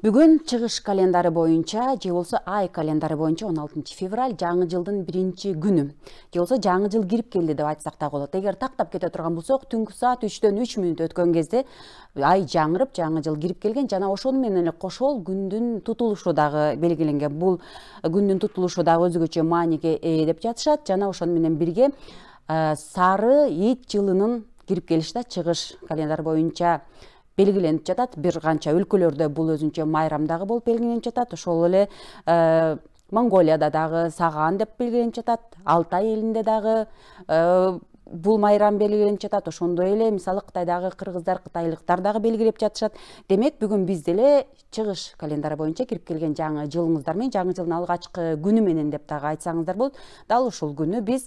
Бүгүн чыгыш календары боюнча, же болсо ай календары боюнча 16 февраль жаңы жылдын биринчи күнү. Же болсо жаңы жыл кирип келди деп айтсак да болот. Эгер тактап кете турган болсок, түнкү саат 3-төн 3 мүнөт өткөн кезде ай жаңырып, жаңы жыл кирип келген жана ошону менен эле кошол күндүн тутулушу дагы белгиленген. Бул күндүн тутулушу дагы өзгөчө мааниге ээ деп жатышат жана ошону менен бирге сары ит жылынын кирип келиши да чыгыш календар боюнча белгиленип жатат. Бир канча өлкөлөрдө бул өзүнчө майрам дагы болуп белгиленип жатат. Ошол эле Монголияда дагы саган деп белгиленип жатат. Алтай элинде дагы бул майрам белгиленип жатат. Ошондой эле мисалы Кытайдагы кыргыздар, кытайлыктар дагы белгилеп жатышат. Демек бүгүн биз деле чыгыш календары боюнча кирип келген жаңы жылыңыздар менен, жаңы жылдын алгачкы күнү менен деп дагы айтсаңыздар болот. Дал ушул күнү биз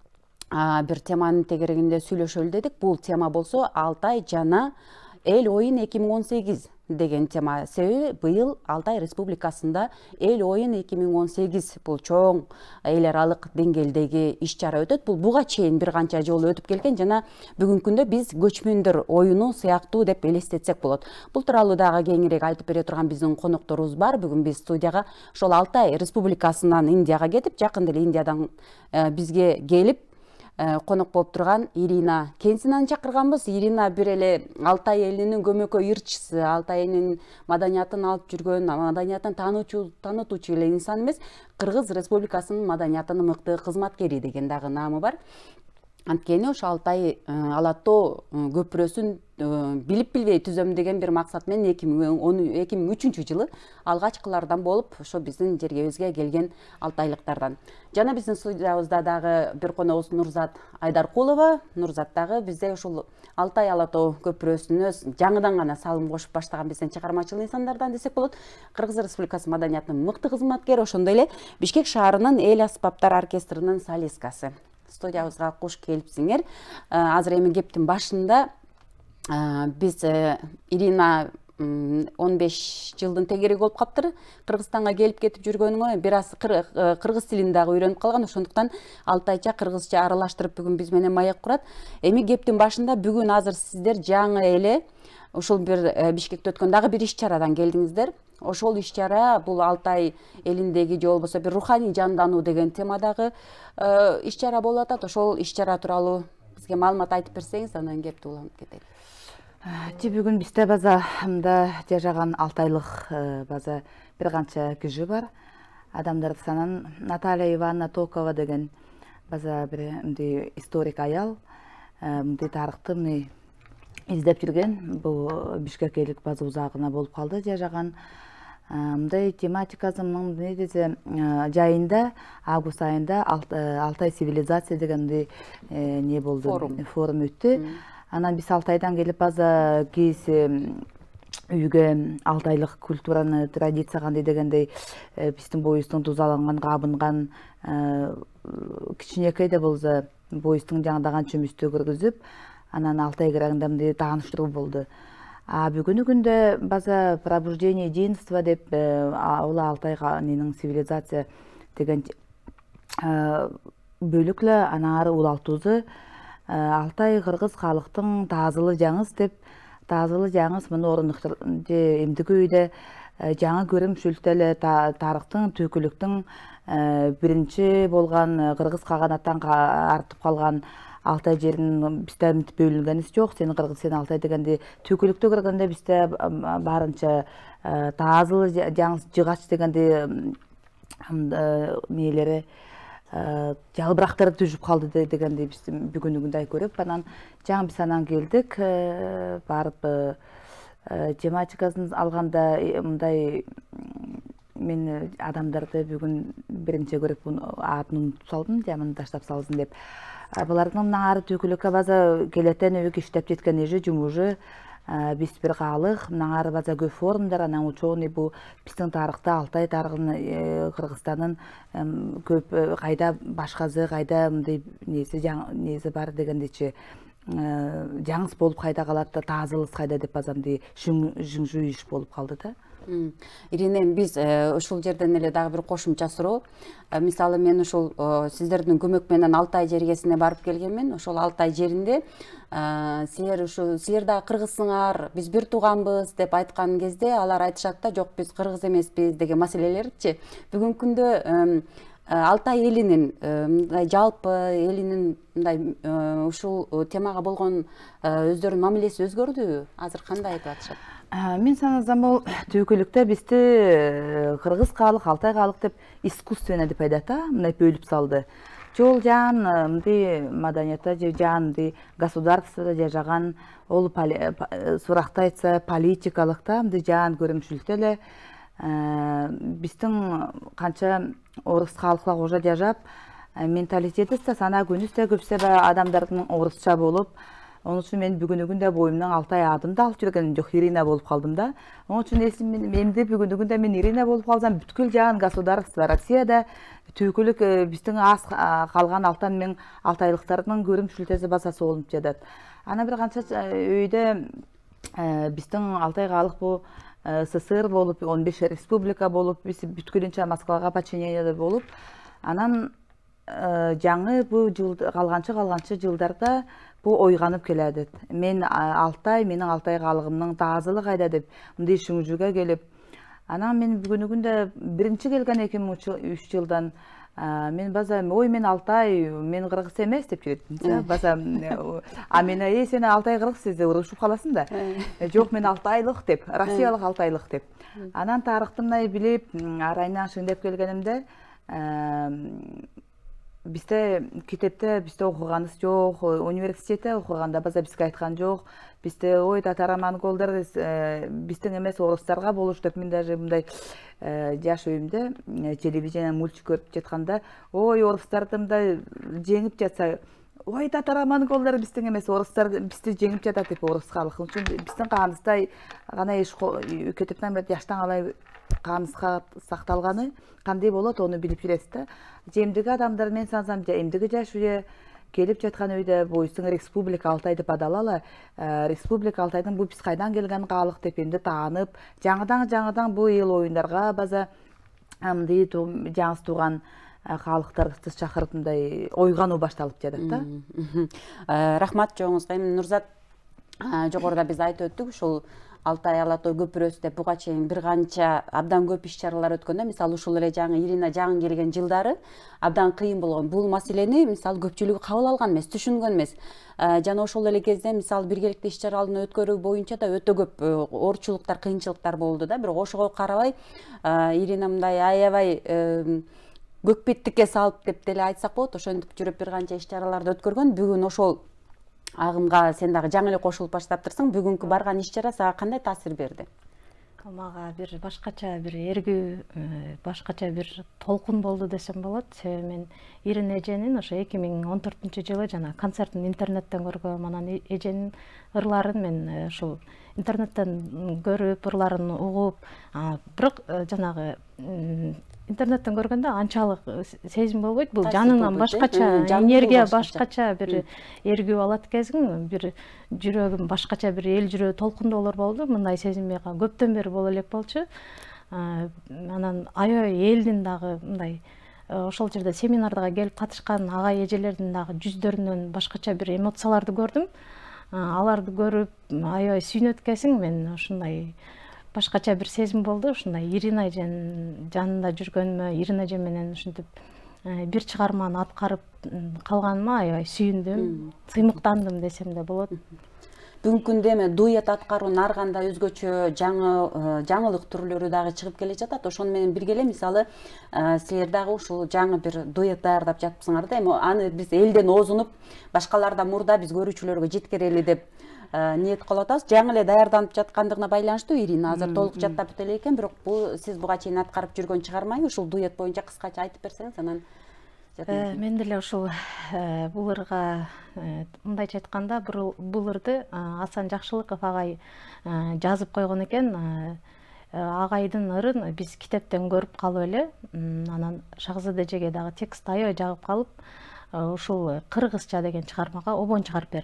бир теманын тегерегинде сүйлөшөлү дедик. Бул тема болсо Алтай жана эл оюн 2018 деген тема. Себеби быйыл Алтай Республикасында эл оюн 2018 бул чоң эл аралык деңгээлдеги иш-чара өтөт. Бул буга чейин бир канча жолу өтүп келген жана бүгүнкү күндө биз көчмөндөр оюну сыяктуу деп элестетсек болот. Бул тууралуу дагы кеңирээк айтып бере турган биздин конокторубуз бар. Бүгүн биз студияга ошол Алтай Республикасынан Индияга кетип, жакында эле Индиядан бизге келип конок болуп турган Ирина Кенсинаны чакырганбыз. Ирина бир эле Алтай элинин көмөкөй ырчысы, Алтай элинин маданиятын алып жүргөн, маданиятын таанытуучу эле инсан эмес, Кыргыз Республикасынын маданиятынын мыкты кызматкери деген дагы наамы бар. Анткени ошо Алтай ала тоо көпүрөсүн билип билбей түзөм деген бир максат менен 2003 жылы алгачкылардан болуп ошо биздин жергебизге келген алтайлыктардан. Жана биздин студиябызда дагы бир коногубуз Нурзат Айдаркулова. Нурзат дагы бизде ушул Алтай ала тоо көпүрөсүнө жаңыдан гана салым кошуп баштаган биздин чыгармачыл инсандардан десек болот. Кыргыз Республикасы маданиятынын мыкты кызматкери, ошондой эле Бишкек шаарынын эл аспаптар оркестринин солисткасы. Студиябызга куш келипсиңер. Азыр эми кептин башында биз Ирина 15 жылдын тегереги болуп каптыр. Кыргызстанга келип кетип жүргөнүңө бир аз кыргыз тилин дагы үйрөнүп калган. Ошондуктан алтайча, кыргызча аралаштырып бүгүн биз менен маек курат. Эми кептин башында бүгүн азыр сиздер жаңы эле ушул бир Бишкекте өткөн дагы бир иш-чарадан келдиңиздер. Ошол иш-чара бул Алтай элиндеги же болбосо бир руханий жандануу деген темадагы иш-чара болуп атат. Ошол иш-чара тууралуу бизге маалымат айтып берсеңиз, анан кепти уланып кетели. Бүгүн бизде база мында жашаган алтайлык база бир канча киши бар. Адамдарды санан Наталья Ивановна Токова деген база бир историк аял, тарыхты издеп жүрген. Бул Бишкекелик база узагына болуп калды жашаган. Мындай тематикасы эмне десе, жайында август айында Алтай цивилизация деген не болду, форум өттү. Анан биз Алтайдан келип база кийиси үйгө алтайлык культураны, традиция кандай дегендей биздин боюбуздун тузаланган, кабынган кичинекей да болсо боюбуздун жаңдаган чөмүстү киргизип, анан Алтай кырагында тааныштыруу болду. Бүгүнкү күндө база пробуждение единства деп ал Алтайнын цивилизация деген бөлүклө анары улалтуусу Алтай кыргыз калктын таазылы жаңыз деп, таазылы жаңыз муну орунуктар эмдиги үйдө жаңы көрүм сүлтөлө тарыхтын, түйкүлүктүн биринчи болгон кыргыз каганаттан артып калган Алтай жеринин бизде бөлүнгөнү жок. Сен кыргыз, сен Алтай дегенде түйкүлүктө кырганда бизде барынча таазылы жаңыз жыгач дегенде мээлери жалбырактар түшүп калды дегенде биз бүгүнкү күндө көрүп, анан жаңы биз анан келдик, барып тематикасын алганда мындай мен адамдарды бүгүн биринчи көрүп атын унутуп салдым, жаман таштап салсын деп. Булардын ары түйкүлүккө база келетен өйгө иштеп жеткен эже жумужу биз бир каалык, ары база көп форумдар, анан учууну бул биздин тарыхта Алтай тарыхын Кыргызстандын көп кайда башказы, кайда мындай неси бар дегендечи жаңыс болуп кайда калат да таазылык кайда деп азамды жыңжуу иш болуп калды да. Ирина, биз ушул жерден эле дагы бир кошумча суроо. Мисалы мен ушул сиздердин көмөк менен Алтай жергесине барып келгенмин. Ошол Алтай жеринде силер дагы кыргызсыңар, биз бир тууганбыз деп айткан кезде алар айтышат да, жок биз кыргыз эмеспиз деген маселелерчи. Бүгүнкү күндө Алтай элинин мындай жалпы элинин мындай ушул темага болгон өздөрүнүн мамилеси өзгөрдүбү? Азыр кандай айтып атышат? Мен санасам бул түйкүлүктө бизди кыргыз калык, Алтай калык деп искусственно деп айтат, мындай бөлүп салды. Жол жан мындай маданиятта же жанды государствода жашаган ол суракта айтса политикалык да мындай жан көрүмчүлүктө эле биздин канча орус калкла кожа жашап менталитетибиз да санаа күнүбүз да көпсө адамдардын орусча болуп. Onun için ben bugünkü günde boyumdan Altay adımda alıp жүрген жоқ Ирина болып қалдым да. Onun için менде бүгүнкү күндө мен Ирина болып қалсам бүткүл жаган государство Россияда түйкүлүк биздин аз калган Алтан мен Алтайлыктардын көрүмчүлүктөсү басасы болуп жатат. Ана бир канча өйдө биздин Алтай калык бу СССР болуп 15 республика болуп биз бүткүлүнчө Москвага подчинение болуп анан жаңы бу калганчы жылдарда bu ойганып келет. Мен Алтай, менин Алтай калыгымдын таазылыгы кайда деп мындай шүңжүгө келип, анан мен бүгүнкү күндө биринчи келген 2003 жылдан мен база ой мен Алтай, мен кыргыз эмес деп жүрөтмүн. База мен сен Алтай кыргызсыз деп урушуп каласың да. Жок мен Алтайлык деп, Россиялык Алтайлык деп. Анан тарыхты мындай билип, арайынан шыңдап келгенимде Bizde kitapta bizde okuganız yok, üniversitede okuganda baza bizge aytkan yok. Bizde oy татар монголдар биздин эмес орустарга болуш деп мен даже мындай жаш өйүмдө телевидениеден мультик көрүп жатканда ой орустарды мындай жеңип жатса ой татар монголдар биздин эмес орустар бизди жеңип жатат деп орус калкы үчүн биздин каныбызда гана кетиптен бери жаштан алай каныбызга сакталганы кандай болот ону билип жүрөбүз да. Эмдиги адамдар мен сансам эмдиги жаш үйдө келип жаткан үйдө бойсуң республика Алтай деп адалалы. Республика Алтайдын бу биз кайдан келген калык деп эмди таанып, жаңыдан бу эл оюндарга база мындай жаңы тууган калыктарды чакырып мындай ойгануу башталып жатат да. Рахмат жооңузга. Эми Нурзат жогоруда биз айтып өттүк, ушул Алтай Алатой көпүрөсү деп буга чейин бир канча абдан көп иш-чаралар өткөндө, мисалы ушул эле жаңы Ирина жаңы келген жылдары абдан кыйын болгон. Бул маселени мисалы көпчүлүгү кабыл алган эмес, түшүнгөн эмес. Жана ошол эле кезде мисалы биргеликте иш-чараларды өткөрүү боюнча да өтө көп оорчулуктар, кыйынчылыктар болду да. Бирок ошого карабай Ирина мындай аябай көкпеттикке салып деп деле айтсак болот, ошентип жүрүп бир канча иш-чараларды өткөргөн. Бүгүн ошол агымга сен дагы жаңы эле кошулуп баштаптырсың. Бүгүнкү барган иш-чара сага кандай таасир берди? Мага бир башкача бир эргүү, башкача бир толкун болду десем болот. Себеби мен Ирина эженин ошо 2014-жылы жана концертин интернеттен көргөм, анан эженин ырларын мен ушул интернеттен көрүп, ырларын угуп, бирок жанагы интернеттен көргөндө анчалык сезим болбойт. Бул жаныңан башкача энергия, башкача бир эргүү алат экенсиң, бир жүрөгүм башкача бир эл жүрөгү толкундоолор болду. Мындай сезим мага көптөн бери боло элек болчу. Анан аябай элдин дагы мындай ошол жерде семинарга келип катышкан агай эжелердин дагы жүздөрүнөн башкача бир эмоцияларды көрдүм. Аларды көрүп аябай сүйүнөт экенсиң. Мен ушундай башкача бир сезим болду. Ушундай Ирина эженин жанында жүргөнүмө, Ирина эже менен ушинтип бир чыгарманы аткарып калганыма аябай сүйүндүм, сыймыктандым десем да болот. Бүгүнкү күндө эми дуэт аткаруунун ар кандай өзгөчө жаңылык түрлөрү дагы чыгып келе жатат. Ошону менен бирге эле мисалы силер дагы ушул жаңы бир дуэт даярдап жатыпсыңар да. Эми аны биз элден озунуп, башкалардан мурда биз көрүүчүлөргө жеткирели деп ниет кылып атабыз. Жаңы эле даярданып жаткандыгына байланыштуу Ирина азыр толук жаттап бүт эле экен, бирок бул сиз буга чейин аткарып жүргөн чыгармай ушул дуэт боюнча кыскача айтып берсеңиз анан. Мен деле ушул бул ырга мындайча айтканда бул ырды Асан Жакшылыков агай жазып койгон экен. Агайдын ырын биз китептен көрүп калып эле, анан Шахзада эжеге дагы текст аябай жагып калып, ушул кыргызча деген чыгармага обон чыгарып берди.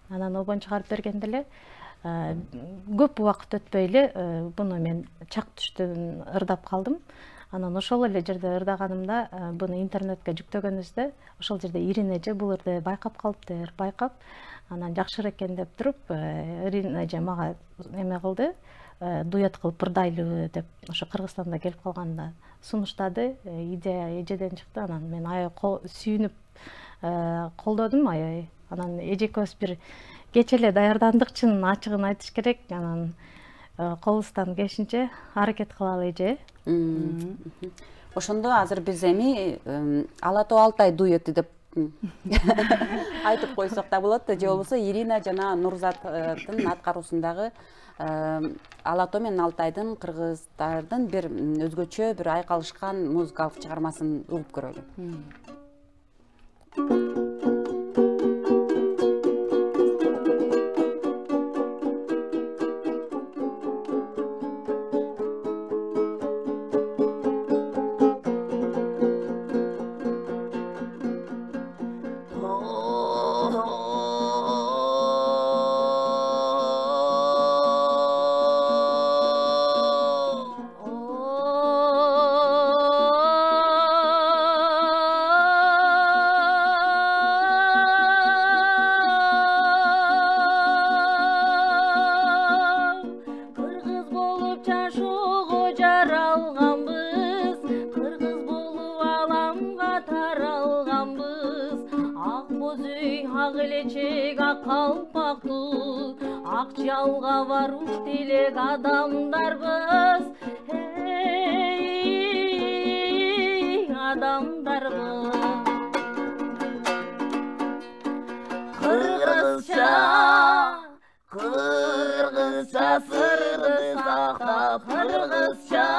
Анан обон чыгарып бергенде эле көп убакыт өтпөй эле буну мен чак түштөн ырдап калдым. Анан ошол эле жерде ырдаганымда буну интернетке жүктөгөнүбүздө ошол жерде Ирина эже бул ырды байкап калыптыр, байкап анан жакшыраак экен деп туруп Ирина эже мага эме кылды, дуэт кылып ырдайлы деп ошо Кыргызстанда келип калганда сунуштады. Идея эжеден чыкты. Анан мен аябай сүйүнүп колдодум аябай. Анан эже экөөбүз бир кеч эле даярдандык, чын ачыгын айтыш керек. Анан колубуздан келишинче аракет кылалы эже. Ошондо азыр биз эми Ала тоо Алтай дуэти деп айтып койсок да болот, же болбосо Ирина жана Нурзаттын аткаруусундагы Ала тоо менен Алтайдын, кыргыздардын бир өзгөчө бир айкалышкан музыкалык чыгармасын угуп көрөлү. Акчалга баруп тилек адамдарбыз, адамдарбыз. Кыргызча, кыргызча сырды сактап, кыргызча,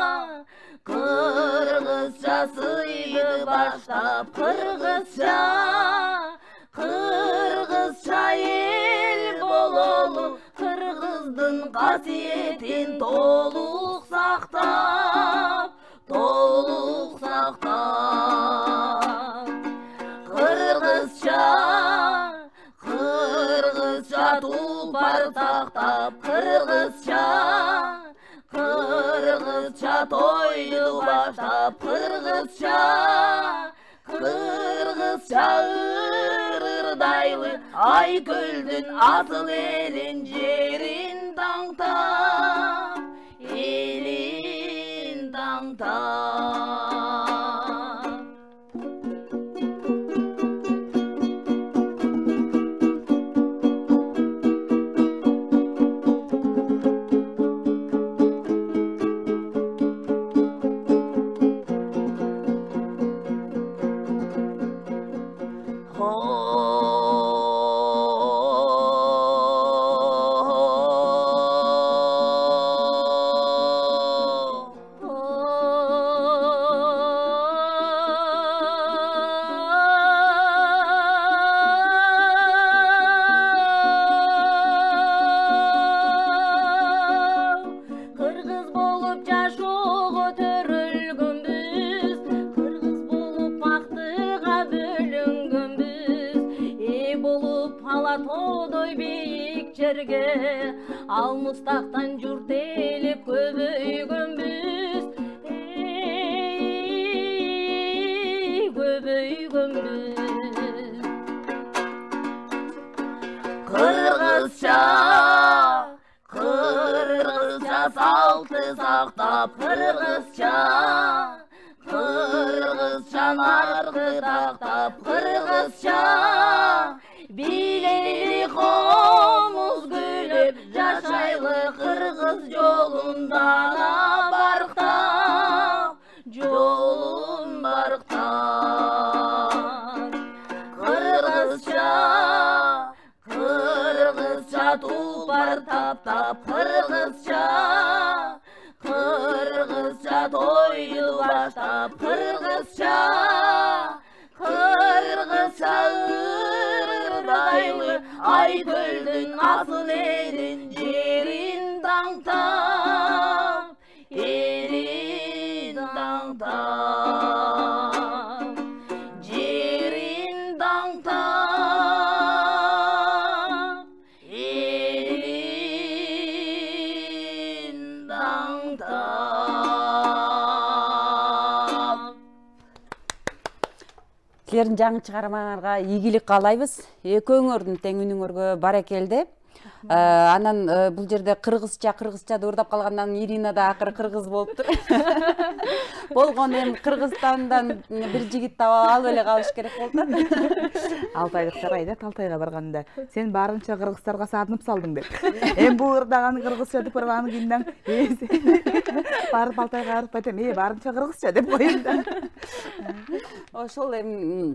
кыргызча сыйды баштап, кыргызча, кыргызча эл бололу, кыргыздын касиетин толук сактап, толук сактап. Кыргызча, кыргызча тулпар тактап, кыргызча, кыргызча тойду баштап, кыргызча, кыргызча ырдайлы Айкөлдүн асыл элин жерин таңтап, элин таңтап. Ал мустактан журт элип көбөйгөнбүз, көбөйгөнбүз. Кыргызча, кыргызча салты сактап, кыргызча, кыргызча наркы тактап, кыргызча, билели комуз гүлөп жашайлы, кыргыз жолунда барктап, жолун барктап. Кыргызча, кыргызча тулпар таптап, кыргызча, кыргызча тойду баштап, кыргызча, кыргызча ырдайлы Айкөлдүн асыл элин жерин таңтап, элин таңтап, жерин таңтап. силердин жаңы чыгармаңарга ийгилик каалайбыз. Экөөңөрдүн тең үнүңөргө баракелде. Анан бул жерде кыргызча деп ырдап калгандан Ирина да акыры кыргыз болуптур. Болгон эми Кыргызстандан бир жигит таап алып эле калыш керек болду. Алтайлыктар айтат Алтайга барганда, сен барынча кыргыздарга сагынып салдың деп. Эми бул ырдаган кыргызча деп ырдаган кийинден барып Алтайга барып айтам, барынча кыргызча деп коеюн да. Ошол эми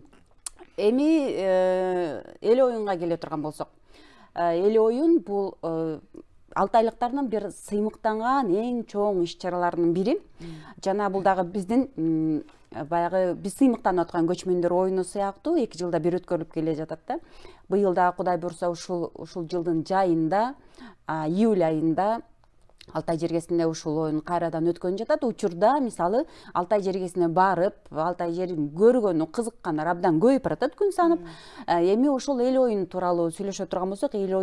эл оюнга келе турган болсок, эл оюн бул алтайлыктардын бир сыймыктанган эң чоң иш-чараларынын бири. Жана бул дагы биздин баягы биз сыймыктанып аткан көчмөндөр оюну сыяктуу 2 жылда бир өткөрүлүп келе жатат да. Быйыл дагы Кудай буйруса ушул жылдын жайында, июль айында Алтай жергесинде ушул оюн кайрадан өткөн жатат. Учурда мисалы Алтай жергесине барып, Алтай жерин көргөнү, кызыккандар абдан көбөйүп баратат күн санап. Эми ошол эл оюн тууралуу сүйлөшө турган болсок, эл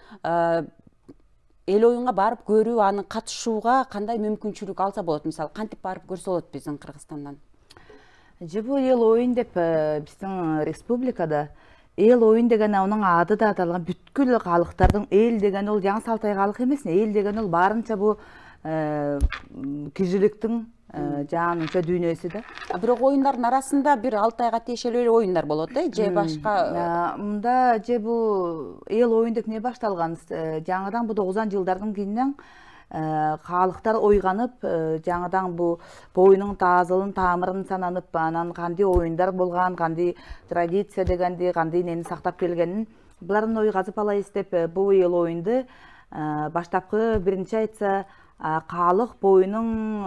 оюнга барып көрүү, аны катышууга кандай мүмкүнчүлүк алса болот? Мисалы кантип барып көрсө болот биздин Кыргызстандан? Бул эл оюн деп биздин республикада эл оюн деген анын аты да аталган бүткүл калыктардын эл деген ол жаңы Алтай калык эмес, эл деген ол барынча бул кишиликтин жанынча дүйнөсү да. Бирок оюндардын арасында бир Алтайга тиешелүү эле оюндар болот же башка? Мында же бул эл оюн деп не башталган? Жаңыдан бул 90-жылдардын кийинен калыктар ойганып, жаңыдан бул боюнун таазылын, тамырын сананып, анан кандай оюндар болгон, кандай традиция дегенди, кандай нени сактап келгенин булардын ойгазып алайыз деп бул эл оюнду баштапкы биринчи айтса калык боюнун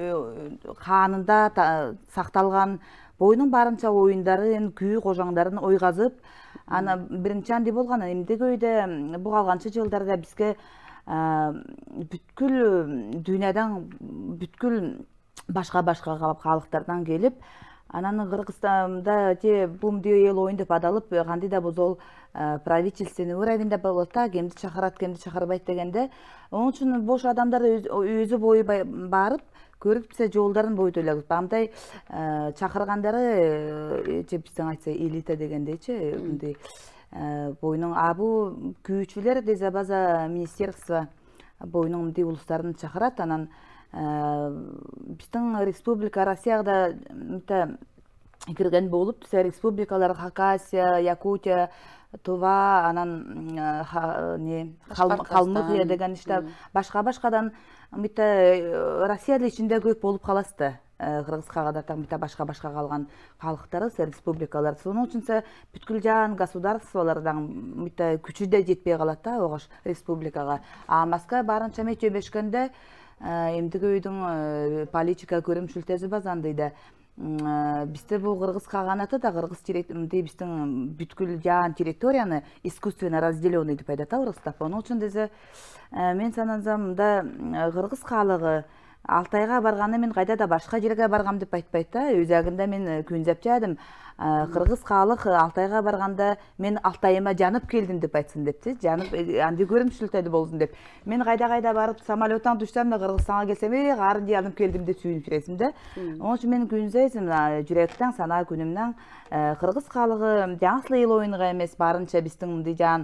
канында сакталган боюнун барынча оюндарын, күү кожоңдарын ойгазып, аны биринчи андай болгон. Эмдиги өйдө бул калганчы жылдарда бизге бүткүл дүйнөдөн бүткүл башка калыктардан келип, анан Кыргызстанда же бумди эл оюн деп адалып, кандай да болсо правительственный уровеньде болот да, кемди чакырат, кемди чакырбайт дегенде. Onun үчүн бош адамдар өзү бою барып көрүп се жолдарын бойдо эле. Андай чакыргандары же биздин айтса элита дегендейчи, мындай боюнун абу күүчүлөр дезе база министерство боюнун мындай улустарын чакырат. Анан биздин республика Россияда кирген болуп, республикалар Хакасия, Якутия, Тува, анан Калмыкия деген иште башкадан Россиянын ичинде көп болуп каласызды. Кыргызга кадатан башка калган калыктары, республикалар. Сонун үчүн бүткүл жаан государстволордон күчү да жетпей калат да огош республикага. Москва барынча мечөбөшкөндө эмдиги өйдүн политика көрүмчүлтөзү базандый да. Бизде бул кыргыз каганаты да кыргыз биздин бүткүл жаан территорияны искусственно разделенный деп айтат орустар. Onun үчүн дезе мен санансам да кыргыз калыгы Алтайга барганда мен кайда да башка жерге баргам деп айтпайт да. Өзагында мен күнзеп жадым. Кыргыз калык Алтайга барганда мен Алтайыма жанып келдим деп айтсын депчи. Жанып андай көрүмчүлтөдү болсун деп. Мен кайда барып самолеттан түшсөм да Кыргызстанга келсем, арын жанып келдим деп сүйүнүп жүрөсүм да. Onun үчүн мен күнзөйсүм жүрөктөн, санаа күнүмдөн кыргыз калыгы жаңы эл оюнга эмес, барынча биздин мындай жаан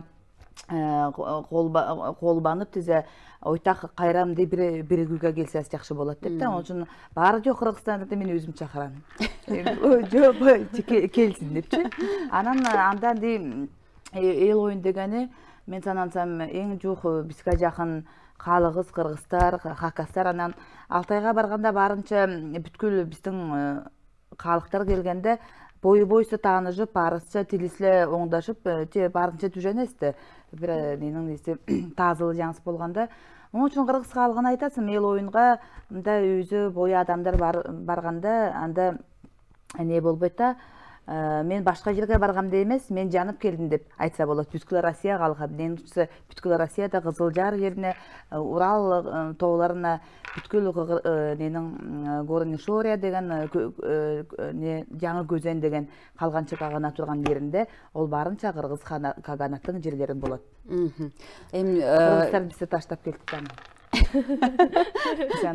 колбанып тезе ойтак кайрамды биригүүгө келсеңиз жакшы болот деп да. Onun үчүн баары жок Кыргызстанда мен өзүм чакырам. Жок келсин депчи. Анан андан эл оюн дегени мен санансам эң жук бизге жакын калыгыбыз кыргыздар, хакастар. Анан Алтайга барганда барынча бүткүл биздин калыктар келгенде бою-бойсу таанышып, парысча тилисле оңдашып, барынча түшөнөсү. Бир менин таазылы жаңсы болгондо. Onun үчүн кыргыз калыгын айтасың, эл оюнга мында өзү бою адамдар барганда анда не болбойт да. Мен башка жерге баргамда эмес, мен жанып келдим деп айтса болот. Бүткүл Россия калыгы. Менимче бүткүл Россияда Кызыл Жар жерине, Урал тоолоруна, бүткүл ненин Горный Шория деген жаңы көзөн деген калганча кагана турган жеринде ол барынча кыргыз каганаттын жерлери болот. Эми кыргыздар бизди таштап кетти.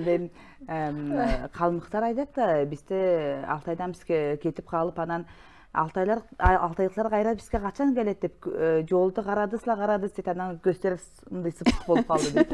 Калмыктар айтат да, бизде Алтайдан бизге кетип калып, анан алтайлыктар кайра бизге качан келет деп жолду карады дейт, анан көздөр мындай сыпык болуп калды дейт.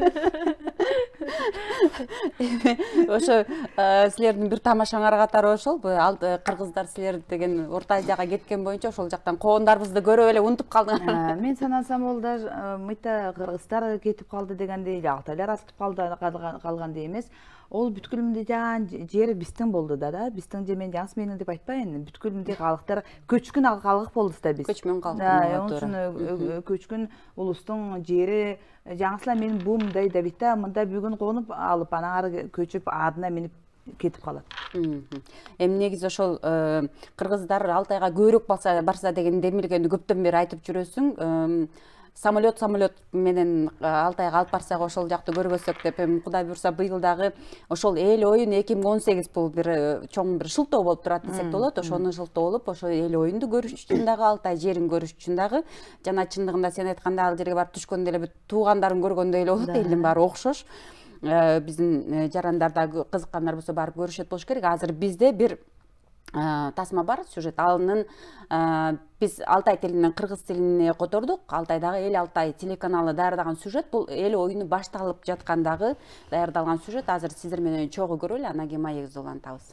Ошо силердин бир тамашаңар катары ошол кыргыздар силер деген Орто Азияга кеткен боюнча ошол жактан коондарыбызды көрүп эле унутуп калдыңар. Мен санасам ол да мыйта кыргыздар кетип калды дегенде, алтайлар артып калгандай эмес. Ол бүткүл мындай жер биздин болду да. Биздин же мен жаңсы менин деп айтпайын. Бүткүл мындай калыктар көчкүн калык болдубуз да биз. Көчмөн калык. Ошону көчкүн улустун жери жаңсыла мен бу мындай да бит да, мында бүгүн конуп алып анан ары көчүп адына минип кетип калат. Эми негизи ошол кыргыздар Алтайга көбүрөөк барса деген демилгени көптөн бери айтып жүрөсүң. Самолет менен Алтайга алып барсак ошол жакты көрбөсөк деп, эми Кудай буйрса быйыл дагы ошол эл оюн 2018 бул бир чоң бир шылтоо болуп турат десек болот. Ошону шылтоо болуп, ошол эл оюнду көрүш үчүн дагы, Алтай жерин көрүш үчүн дагы, жана чындыгында сен айткандай ал жерге барып түшкөндө эле туугандарын көргөндөй эле болот, элдин баары окшош. Биздин жарандарда кызыккандар болсо барып көрүшөт болуш керек. Азыр бизде бир тасма бар, сюжет. Алынын биз Алтай тилинен кыргыз тилине котордук. Алтайдагы Эл Алтай телеканалы даярдаган сюжет. Бул эл оюну башталып жаткандагы даярдалган сюжет. Азыр сиздер менен чогуу көрөлү, анан кийин маегибизди улантабыз.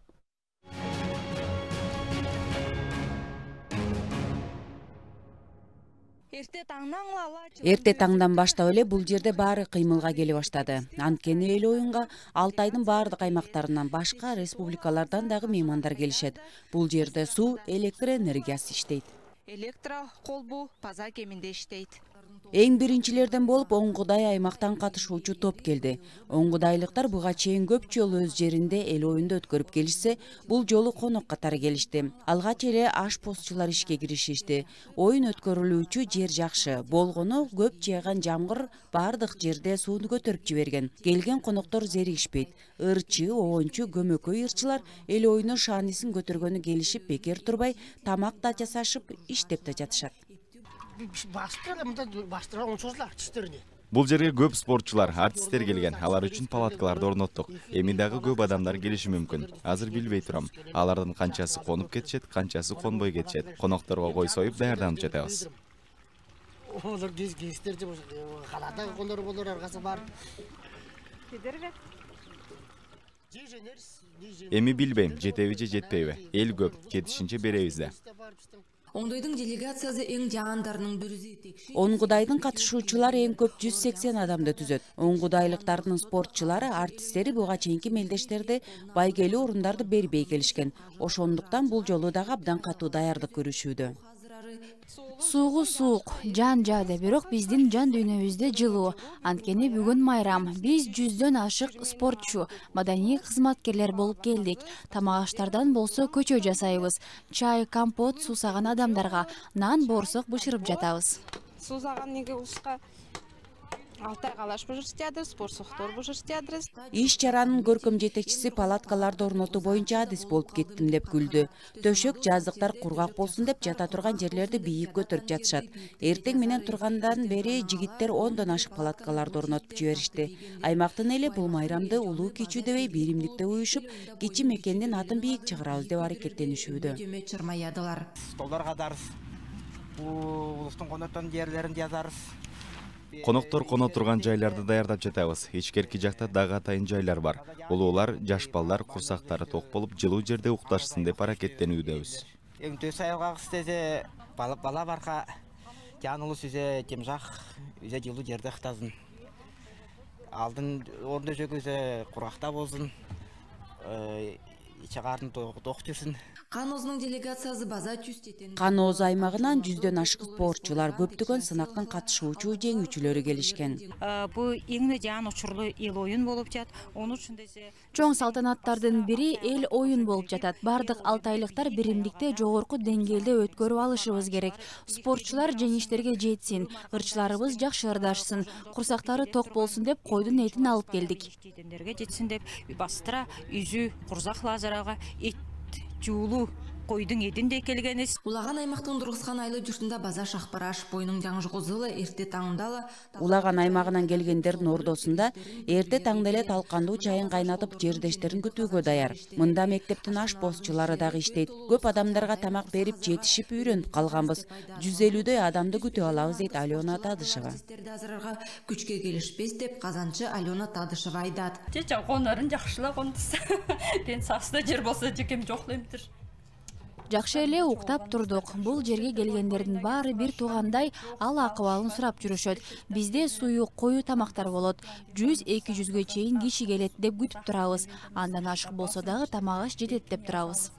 Эрте таңдан баштап эле бул жерде баары кыймылга келе баштады. Анткени эл оюнга Алтайдын баардык аймактарынан башка республикалардан дагы меймандар келишет. Бул жерде суу, электр энергиясы иштейт. Электро колбу Паза кеминде иштейт. Эң биринчилерден болуп Оңгудай аймактан катышуучу топ келди. Оңгудайлыктар буга чейин көп жолу өз жеринде эл оюнду өткөрүп келишсе, бул жолу конок катары келишти. Алгач эле ашпозчулар ишке киришишти. Оюн өткөрүлүүчү жер жакшы. Болгону көп жааган жамгыр баардык жерде сууну көтөрүп жиберген. Келген коноктор зеригишпейт. Ырчы, оончу, көмөкөй ырчылар эл оюнун шаанисин көтөргөнү келишип бекер турбай, тамак да жасашып, иштеп да жатышат. Бул жерге көп спортчулар, артисттер келген. Алар үчүн палаткаларды орноттук. Эми дагы көп адамдар келиши мүмкүн. Азыр билбей турам. Алардын канчасы конуп кетишет, канчасы конбой кетишет. Конокторго кой союп даярданып жатабыз. Олар гестер же калада кондор болор аргасы бар. Эми билбейм, жетеби же жетпейби. Эл көп, жетишинче беребиз да. Оңдойдун делегациясы эң жагандарынын бирүзү. Оңгудайдын катышуучулары эң көп 180 адамды түзөт. Оңгудайлыктардын спортчулары, артисттери буга чейинки мелдештерде байгелүү орундарды бербей келишкен. Ошондуктан бул жолу дагы абдан катуу даярдык көрүшүүдө. Сугу суук, жан жаада, бирок биздин жан дүйнөбүздө жылуу. Анткени бүгүн майрам. Биз 100дөн ашык спортчу, маданий кызматкерлер болуп келдик. Тамак аштардан болсо көчө жасайбыз. Чай, компот суусаган адамдарга нан, боорсок бышырып жатабыз. Суусаган неге уска Алтай калаш бышыртады, спортсоктор бышыртады. Иш чаранын көркөм жетекчиси палаткаларды орнотуу боюнча адис болуп кеттим деп күлдү. Төшөк, жаздыктар кургак болсун деп жата турган жерлерди бийик көтөрүп жатышат. Эртең менен тургандан бери жигиттер 10дон ашык палаткаларды орнотуп жиберишти. Аймактын эли бул майрамды улуу кичүү дебей биримдикте уюшуп, кичи мекендин атын бийик чыгарабыз деп аракеттенишүүдө. Столдор кадарыз. Бул улуттун конотон жерлерин жазарыз. Коноктор коно турган жайларды даярдап жатабыз. Ичкерки жакта дагы атайын жайлар бар. Улуулар, жаш балдар курсактары ток болуп, жылуу жерде укташсын деп аракеттенүүдөбүз. Өңтө сайылгак истесе, бала барка жанылуу сүзе, жемжак, үзе жылуу жерде ыктасын. Алдын орунда жөгөзө куракта болсун. Ичагарын ток жүрсүн. Каноздун делегациясы база түстетен. Каноз аймагынан 100дөн ашык спортчулар, көптөгөн сынактын катышуучу жеңүүчүлөрү келишкен. Бул эң жан учурлуу эл оюн болуп жат. Ону үчүн десе чоң салтанаттардын бири эл оюн болуп жатат. Бардык алтайлыктар биримдикте жогорку деңгээлде өткөрүп алышыбыз керек. Спортчулар жеңиштерге жетсин, ырчыларыбыз жакшы ырдашсын, курсактары ток болсун деп койдун этин алып келдик. Жетендерге жетсин деп бастыра үзү, курзак лазарага, жуулуу койдың единде келгенес. Улаган аймактын тургузган айлы журтунда база шахпараш бойнун жаңжыгы жылы эрте таңдалы. Улаган аймагынан келгендердин ордосунда эрте таңда эле талкандуу чайын кайнатып жердештерин күтүүгө даяр. Мында мектептин ашпозчулары дагы иштейт. Көп адамдарга тамак берип жетишип үйрөнүп калганбыз. 150 адамды күтүп алабыз дейт Алена Тадышева. Азырарга күчкө келишпес деп казанчы Алена Тадышева айтат. Жеча конорун жакшылап онтуз. Ден саксыда жер болсо жекем жок деймдир. Жакшы эле уктап турдук. Бул жерге келгендердин баары бир туугандай ал акыбалын сурап жүрүшөт. Бизде суюк, коюу тамактар болот. 100-200ге чейин киши келет деп күтүп турабыз. Андан ашык болсо дагы тамак аш жетет деп турабыз.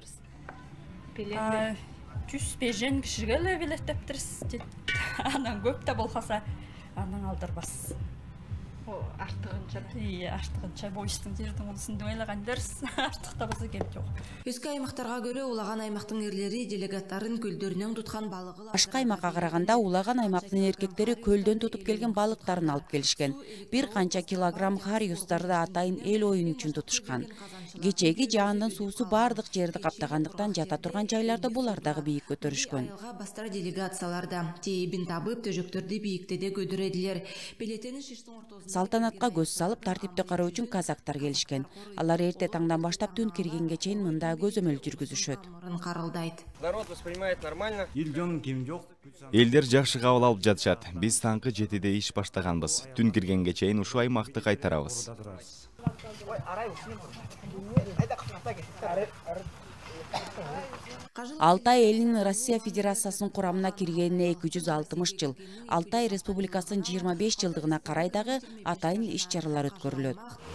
100-5 кишиге эле билеттептирс. Анан көп да болкаса анан алдырбас. Артыгынча. Артыгынча боюштун жердин улусын деп ойлагандарсыз. Артыкта болсо кем жок. Өскө аймактарга көрө улаган аймактын эрлери делегаттарын көлдөрүнөн туткан балыгы. Башка аймакка караганда улаган аймактын эркектери көлдөн тутуп келген балыктарын алып келишкен. Бир канча килограмм хариустарды атайын эл оюну үчүн тутушкан. Кечеги жаандын суусу бардык жерди каптагандыктан жата турган жайларда булар дагы бийик көтөрүшкөн. Бастар делегацияларда тейбин табып төжөктөрдү бийиктеде көдүрөдүлөр. Белетени шиштин ортосунда салтанатка көз салып тартипти кароо үчүн казактар келишкен. Алар эрте таңдан баштап түн киргенге чейин мында көзөмөл жүргүзүшөт. Народ воспринимает нормально. Элдер жакшы кабыл алып жатышат. Биз таңкы 7де иш баштаганбыз. Түн киргенге чейин ушул аймакты кайтарабыз. Алтай элинин Россия Федерациясынын курамына киргенине 260 жыл. Алтай Республикасынын 25 жылдыгына карай дагы атайын иш-чаралар өткөрүлөт.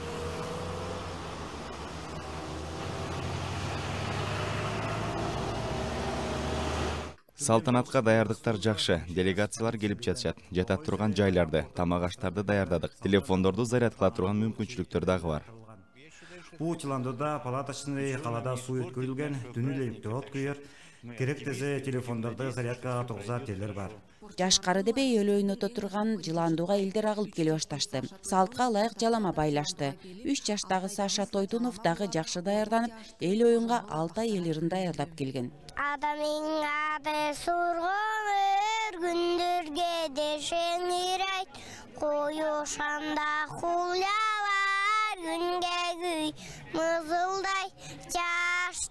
Салтанатка даярдыктар жакшы. Делегациялар келип жатышат. Жата турган жайларды, тамак аштарды даярдадык. Телефондорду зарядкала турган мүмкүнчүлүктөр дагы бар. Бул Чыландыда палатачный калада суу өткөрүлгөн, түнү электрод күйөр, керек десе телефондорду зарядкага тургузар жерлер бар. Жашкары дебей өл ойното турган Жыландууга элдер агылып келе башташты. Салтка ылайык жалама байлашты. 3 жаштагы Саша Тойдунов дагы жакшы даярданып, эл оюнга Алтай элирин даярдап келген. Адамың ады сургон күндөргө дешеңирайт, коюшанда хулябар күнгө күй мызылдай, чаш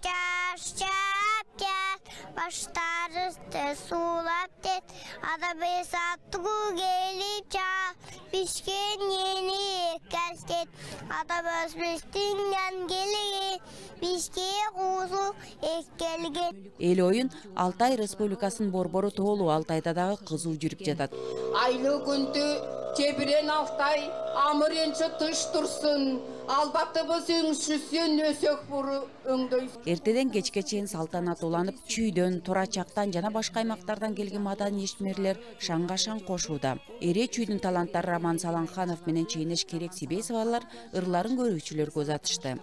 баштарысты сулап дет, адабы саттыгу келип чал, пишкен ени кәстет, адабыз бістіңнен келген, бишке қузу еккелген. Эл ойын Алтай Республикасынын борбору тоолуу Алтайда дагы кызуу жүрүп жатат. Айлы күндү тебирен Алтай, амыренчи тыш турсын, албаттыбыз өңшүсүн өсөк буру өңдөй. Эртеден кечке чейин салтанат уланып, Чүйдөн, Турачактан жана башка аймактардан келген маданий ишмерлер шаңга шаң кошууда. Эре Чүйдүн таланттары Роман Саланханов менен Чейнеш Керек Сибесовалар ырларын көрүүчүлөргө узатышты.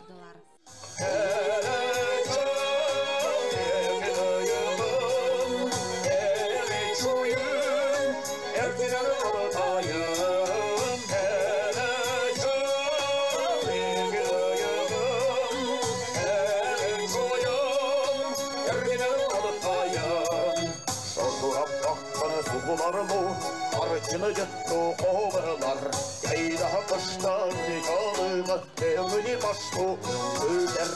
Arıçını yıttı oğırlar, yayda kıştan yalımı, emini başlı öler.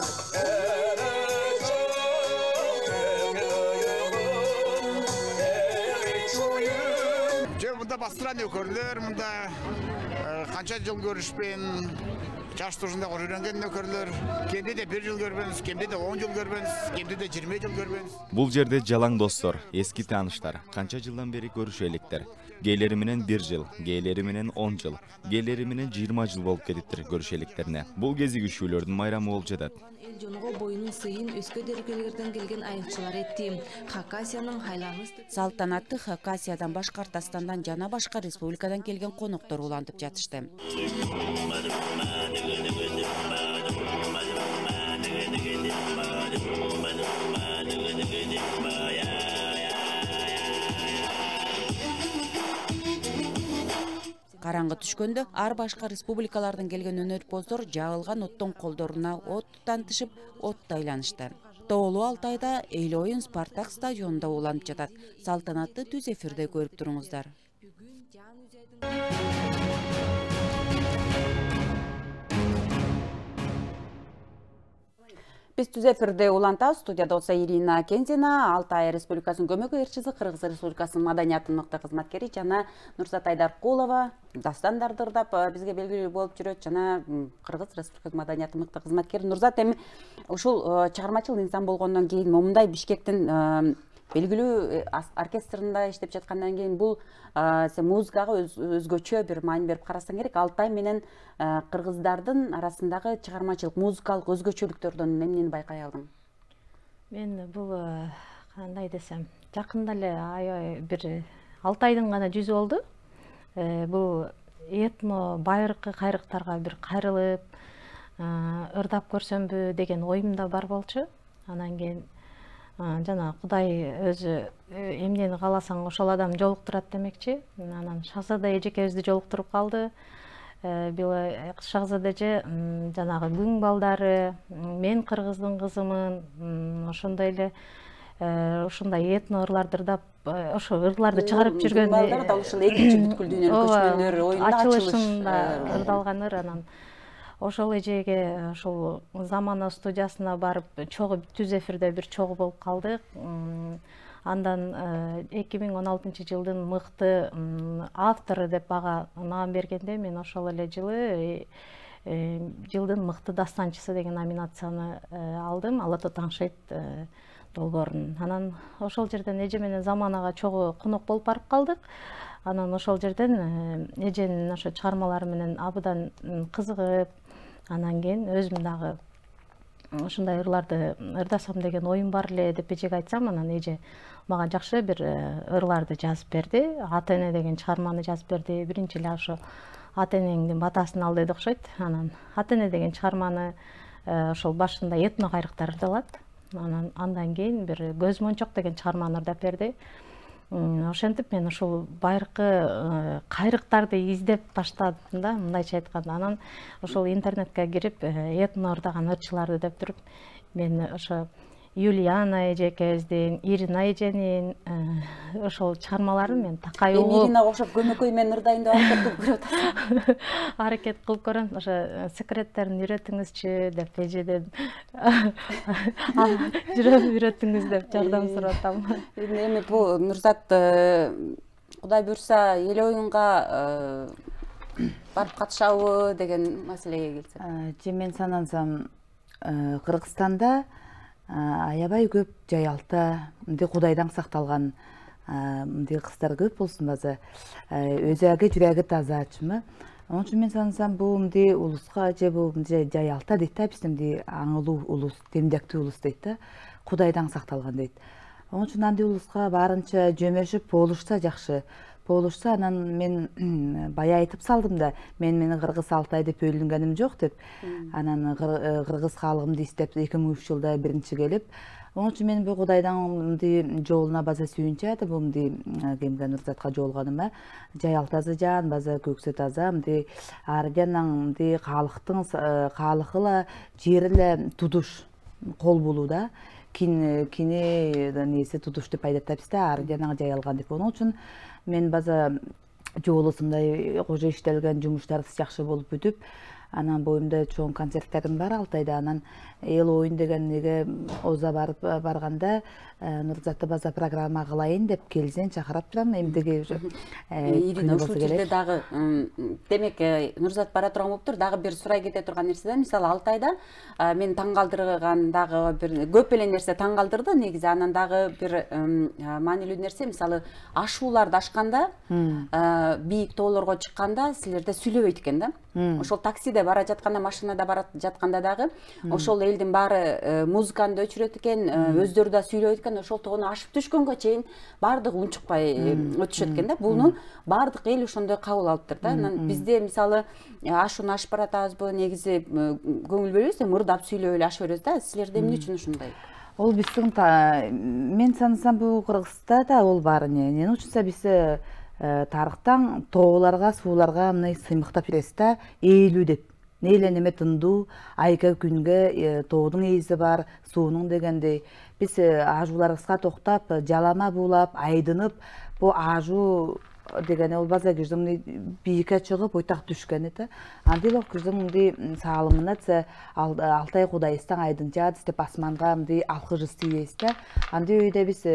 Munda bastıran ökörler, munda kança yıl görüşpen, жаш турында көргөнген нөкөрлөр, кемде де 1 жыл көрбөңүз, кемде де 10 жыл көрбөңүз, кемде де 20 жыл көрбөңүз. Бул жерде жалаң достор, эски тааныштар, канча жылдан бери көрүшө электер. Гээлери менен 1 жыл, гээлери менен 10 жыл, гээлери менен 20 жыл болуп кетиптир көрүшө электерине. Бул кезигишүүлөрдүн майрамы болуп жатат. Эл жонго боюнун сыйын өскө дергелерден келген айыкчылар этти. Хакасиянын хайлаңыз салтанатты Хакасиядан, Башкортостандан жана башка республикадан келген коноктор улантып жатышты. Караңгы түшкөндө ар башка республикалардан келген өнөрпоздор жагылган оттон колдоруна от тутантышып, отто айланышты. Тоолуу Алтайда эл оюн Спартак стадионунда уланып жатат. Салтанатты түз эфирде көрүп туруңуздар. Биз түз эфирде улантабыз. Студияда болсо Ирина Кензина, Алтай Республикасынын көмөк ээрчиси, Кыргыз Республикасынын маданияттын мыкты кызматкери жана Нурзат Айдаркулова дастан дардырдап бизге белгилүү болуп жүрөт жана Кыргыз Республикасынын маданияттын мыкты кызматкери. Нурзат, эми ушул чыгармачыл инсан болгондон кийин момундай Бишкектин белгилүү оркестринде иштеп жаткандан кийин бул сен музыкага өзгөчө бир маани берип карасаң керек. Алтай менен кыргыздардын арасындагы чыгармачылык, музыкалык өзгөчөлүктөрдөн эмнени байкай алдың? Мен бул кандай десем, жакында эле аябай бир Алтайдын гана жүзү болду. Бул этно байыркы кайрыктарга бир кайрылып, ырдап көрсөмбү деген оюмда бар болчу. Анан кийин жана Кудай өзү эмнени кааласаң ошол адам жолуктурат демекчи. Анан Шахзада эжекебизди жолуктуруп калды. Била Шахзада эже жанагы күң балдары, мен кыргыздын кызымын, ошондой эле ушундай этно ырларды ырдап, ошо ырларды чыгарып жүргөн. Күң балдар да ушул экинчи бүткүл дүйнөлүк көчмөндөр оюнунда ачылышында ырдалган ыр. Анан ошол эжеге ошол Замана студиясына барып чогуу түз эфирде бир чогуу болуп калдык. Андан 2016 жылдын мыкты автору деп ага наам бергенде мен ошол эле жылы жылдын мыкты дастанчысы деген номинацияны алдым. Ала Тоо Таңшейт долбоорун. Анан ошол жерден эже менен Заманага чогуу конок болуп барып калдык. Анан ошол жерден эженин ошо чыгармалары менен абдан кызыгып, анан кийин өзүм дагы ушундай ырларды ырдасам деген оюм бар эле деп эжеге айтсам, анан эже мага жакшы бир ырларды жазып берди. Ата эне деген чыгарманы жазып берди. Биринчи эле ошо ата энеңдин батасын ал деди окшойт. Анан ата эне деген чыгарманы ошол башында этно кайрыктар ырдалат. Андан кийин бир Көз мончок деген чыгарманы ырдап берди. Ошентип мен ушул байыркы кайрыктарды издеп баштадым да, мындайча айтканда. Анан ошол интернетке кирип этно ырдаган ырчыларды деп туруп, мен ошо Юлиана эжекебиздин, Ирина эженин ошол чыгармаларын мен такай угуп. Иринага окшоп көмөкөй мен ырдайын деп аракет кылып көрөт. Аракет кылып көрөм. Ошо секреттерин үйрөтүңүзчү деп эжеден жүрөм үйрөтүңүз деп жардам сурап атам. Эми бул Нурзат Кудай буйрса эл оюнга барып катышабы деген маселеге келсек. Же мен санансам Кыргызстанда аябай көп жаялта, мындай Кудайдан сакталган мындай кыздар көп болсун база. Өзү жүрөгү таза ачымы. Onun için men sanırsam bu mdi uluska je bu mdi jayalta deyt da биздин мди аңылуу улус, демдектүү улус дейт да. Кудайдан сакталган дейт. Onun için андай улуска барынча жөмөшүп болушса жакшы. Болушса анан мен бая айтып салдым да, мен Кыргыз Алтай деп өйлөнгөнүм жок деп. Анан кыргыз калыгымды издеп 2003 жылда биринчи келип, onun için мен бул Кудайдан мындай жолуна база сүйүнчө да бул мындай кемге Нурзатка жолуганыма жаялтасы жан база көксө таза мындай ардянан мындай калыкыла жериле тудуш кол болуу да. Кини несі тутуш деп айдаттапсыз да, ардянага жайылган деп. Onun için мен база жолусундай кожо иштелген жумуштар жакшы болуп бүтүп, анан боюмда чоң концерттерим бар Алтайда. Анан эл оюн деген неге оза барганда Нурзатты база программа кылайын деп келсең чакырып турам. Эмдеги Ирина ушул жерде дагы демек Нурзат бара турган болуптур. Дагы бир сурай кете турган нерсе да, мисалы Алтайда мен таң калтырган дагы бир көп эле нерсе таң калтырды негизи. Анан дагы бир маанилүү нерсе, мисалы ашууларды ашканда, бийик тоолорго чыкканда силерде сүйлөбөйт экен да. Ошол таксиде бара жатканда, машинада бара жатканда дагы ошол элдин баары музыканы өчүрөт экен, өздөрү да сүйлөйт экен. Ошол тоону ашып түшкөнгө чейин баардыгы унчукпай өтүшөт экен да. Буну баардык эл ошондой кабыл алыптыр да. Анан бизде мисалы ашууну ашып баратабызбы, негизи көңүл бөлөбүз, ырдап сүйлөп эле ашып беребиз да. Силерде эмне үчүн ушундай? Ол биздин мен санасам бул Кыргызда да ол бар. Эмне үчүнсө биз тарыхтан тооларга, сууларга мындай сыймыктап беребиз да, ээлүү деп. нейле неме тынду, айка күнге тоодун эйизи бар, суунун дегендей. Биз ажууларыбызга токтап, жалама буулап, айдынып, бу ажуу дегене ол база кыждым бийикке чыгып, ойтак түшкөн эте. Андый лок кыждым мындай саалымына Алтай Кудайстан айдынча деп асманга мындай алкыш истейбизде. Андый үйдө биз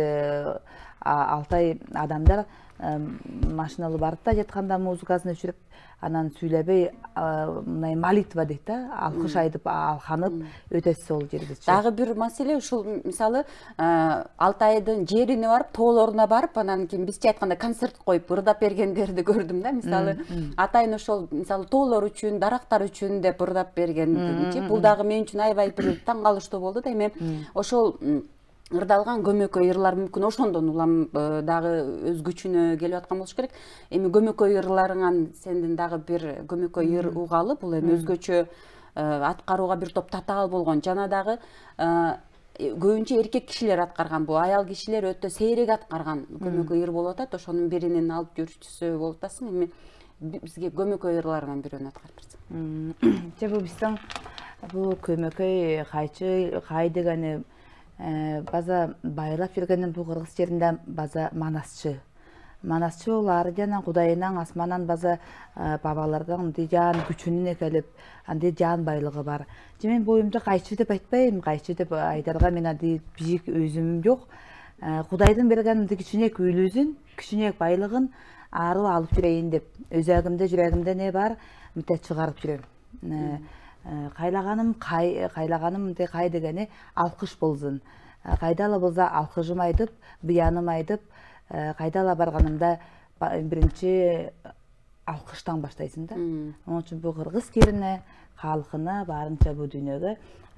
Алтай адамдар машиналы барып да жатканда музыкасын өчүрүп, анан сүйлөбөй мындай молитва дейт да, алкыш айтып алханып өтөсү сол жерде. Дагы бир маселе ушул мисалы Алтайдын жерине барып, тоолоруна барып, анан кийин бизче айтканда концерт коюп ырдап бергендерди көрдүм да. Мисалы атайын ошол мисалы тоолор үчүн, дарактар үчүн деп ырдап бергенчи. Бул дагы мен үчүн аябай бир таң калыштуу болду да. Эми ошол ырдалган көмөкөй ырлар мүмкүн ошондон улам дагы өз күчүнө келип аткан болуш керек. Эми көмөкөй ырларыңан сендин дагы бир көмөкөй ыр угалы, бул эми өзгөчө аткарууга бир топ татаал болгон. Жана дагы көбүнчө эркек кишилер аткарган, бул аял кишилер өтө сейрек аткарган көмөкөй ыр болуп атат. Ошонун биринин алып жүрүүчүсү болуп атасың. Эми бизге көмөкөй ырларынан бирөөнү аткарып берсең. Же бул биздин бул көмөкөй кай дегени база байлап жүргенин бул кыргыз жеринде база манасчы. Манасчы ол ары жана Кудайынан асманан база бабалардан жан күчүнүн экелип, андай жан байлыгы бар. Мен боюмда кайчы деп айтпайм, кайчы деп айдарга мен андай бийик өзүм жок. Кудайдын берген кичинек үйлүзүн, кичинек байлыгын ары алып жүрөйүн деп, өзөгүмдө жүрөгүмдө не бар, мынтип чыгарып жүрөм. Кайлаганым кай дегени алкыш болсун. Кайдала болса алкышым айтып, быяным айтып, кайдала барганымда биринчи алкыштан баштайсың да. Onun үчүн бул кыргыз керине, калкына, барынча бул дүйнөгө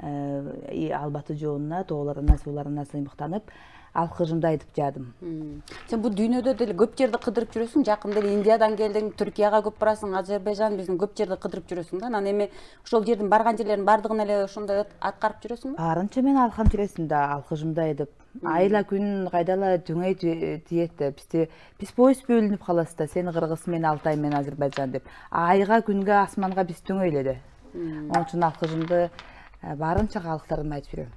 албаты жоонуна, тоолоруна, сууларына сыймыктанып, алкышымды айтып жадым. Сен бул дүйнөдө деле көп жерди кыдырып жүрөсүң, жакында эле Индиядан келдиң, Түркияга көп барасың, Азербайжан, биздин көп жерди кыдырып жүрөсүң да. Анан эми ошол жердин барган жерлерин бардыгын эле ошондой аткарып жүрөсүңбү? Барынча мен алкам жүрөсүм да, алкышымды айтып. Айла күн кайдала түңөй тиет да, биз поезд бөлүнүп калабыз да, сен Кыргыз, мен Алтай, мен Азербайжан деп. Айга, күнгө, асманга биз түңөй эле да. Onun үчүн алкышымды барынча калктарыма айтып жүрөм.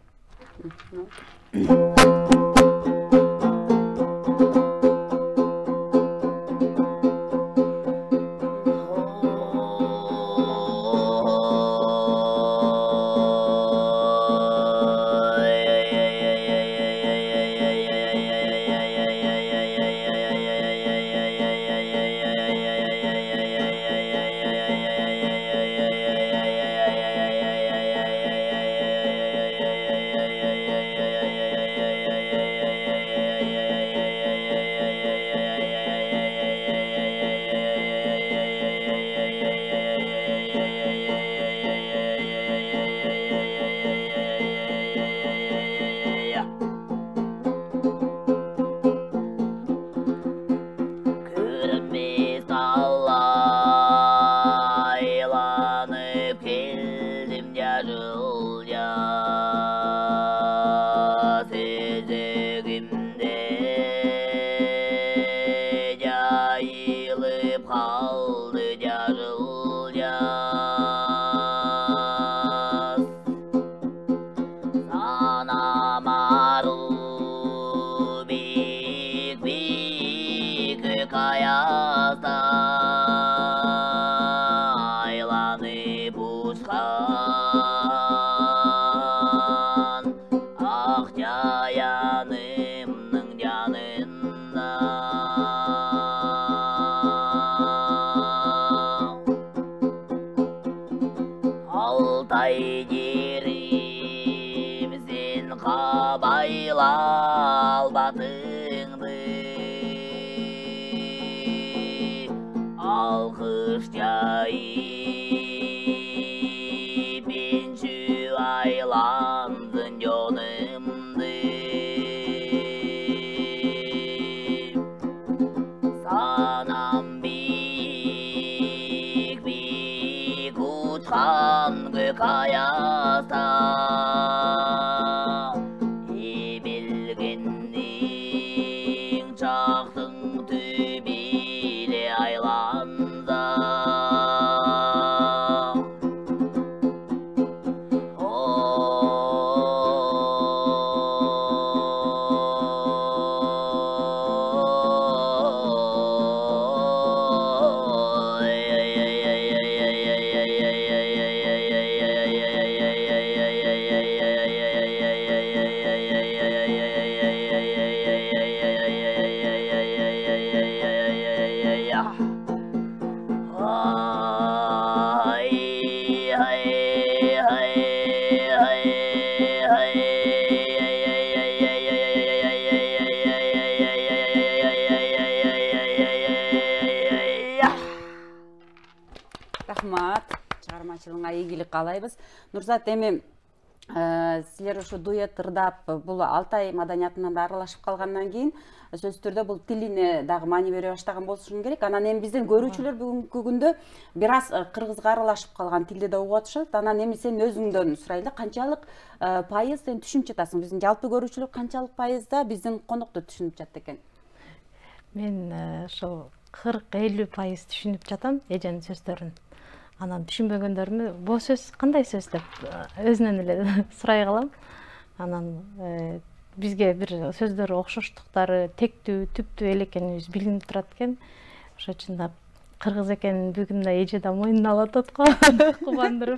Рахмат. Чыгармачылыгыңа ийгилик каалайбыз. Нурзат, эми силер ушу дуэт ырдап бул Алтай маданиятына да аралашып калгандан кийин сөзсүз түрдө бул тилине дагы маани бере баштаган болушуң керек. Анан эми биздин көрүүчүлөр бүгүнкү күндө бир аз кыргызга аралашып калган тилди да угуп атышат. Анан эми сен өзүңдөн сурайлы, канчалык пайыз сен түшүнүп жатасың? Биздин жалпы көрүүчүлөр канчалык пайызда биздин конокту түшүнүп жатат экен? Мен ошол 40-50% түшүнүп жатам эженин сөздөрүн. Анан түшүнбөгөндөрүмө бул сөз кандай сөз деп өзүнөн эле сурай калам. Анан бизге бир сөздөр окшоштуктары тектүү, түптүү эле экенибиз билинип турат экен. Ошон үчүн да кыргыз экенин бүгүн да эже да мойнуна алып атат го, кубандырып.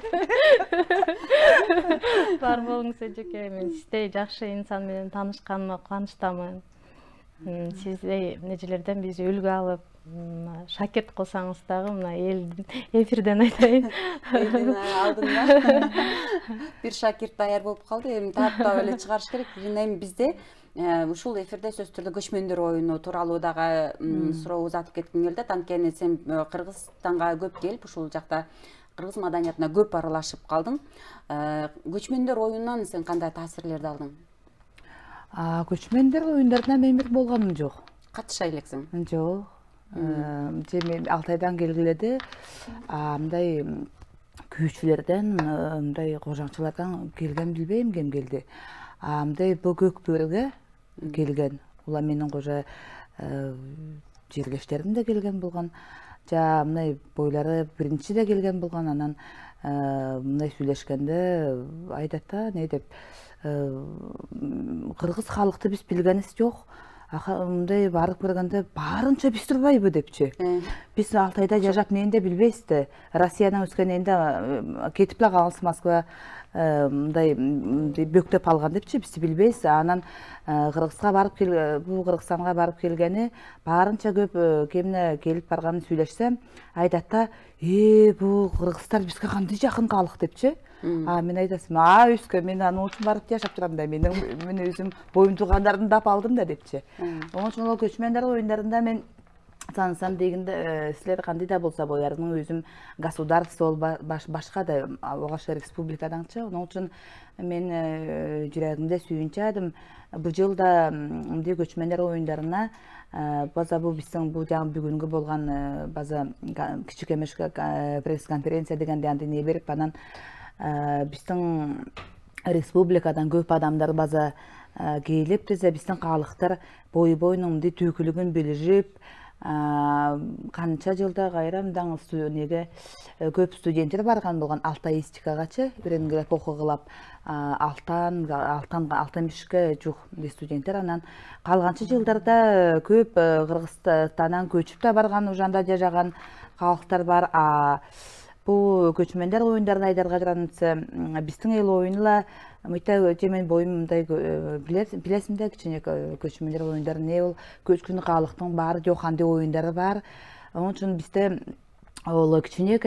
Бар болуңуз эжеке, мен сиздей жакшы инсан менен таанышканыма кубанычтамын. Сиздей эжелерден биз үлгү алып, шакирт кылсаңыз дагы мына элдин эфирден айтайын. Элдин алдында бир шакирт даяр болуп калды. Эми таптап эле чыгарыш керек. Эми бизде ушул эфирде сөзсүз түрдө көчмөндөр оюну тууралуу дагы суроо узатып кетким келди. Анткени сен Кыргызстанга көп келип, ушул жакта кыргыз маданиятына көп аралашып калдың. Көчмөндөр оюнунан сен кандай таасирлерди алдың? Көчмөндөр оюндарына мен бир болганым жок. Катыша элексиң? Жок. Мен Алтайдан келгиледи, мындай күйүүчүлөрдөн, мындай кожаңчылардан келген билбейм, ким келди. Мындай бул көк бөрүгө келген. Улар менин кожа жергештерим да келген болгон. Жа мындай бойлары биринчи да келген болгон. Анан мындай сүйлөшкөндө айтат да, не деп, кыргыз халыкты биз билгенибиз жок. Мындай барып көргөндө баарынча биз турбайбы депчи. Биз Алтайда жашап ненде билбейбиз да. Россиядан өскөнүндө кетип эле калганбыз Москва, мындай бөктөп алган депчи, биз билбейбиз. Анан Кыргызга барып бул Кыргызстанга барып келгени баарынча көп кемне келип барганын сүйлөшсөм, айтат да, бул кыргыздар бизге кандай жакын калык депчи. Мен айтасым, өскө, мен анын үчүн барып жашап турам да, мен өзүм боюм туугандардын да алдым да депчи. Onun үчүн ол көчмөндөр оюндарында мен таанысам дегенде, силер кандай да болсо боярдын өзүм государство башка да Огач республикадаңчы. Onun үчүн мен жүрөгүмдө сүйүнчү бул жылда мындай көчмөндөр оюндарына база бул биздин бул жаңы бүгүнгү болгон база кичикемеш пресс-конференция дегенде андай не берип, анан биздин республикадан көп адамдар база келип, биздин калыктар бою-боюнун мындай түйкүлүгүн билишип, канча жылда кайрам неге көп студенттер барган болгон алтаистикагачы, үйрөнгүлөп окугулап, алтан-бишке жук студенттер. Анан калганчы жылдарда көп Кыргызстандан көчүп да барган, ужанда жашаган калыктар бар. Бул көчмөндөр оюндарын айдарга жаранса, биздин эл оюнула мен боюм мындай билесиң да, кичине көчмөндөр оюндары не бол, көчкүн калыктын баары жок, кандай оюндары бар. Onun үчүн бизде ол кичине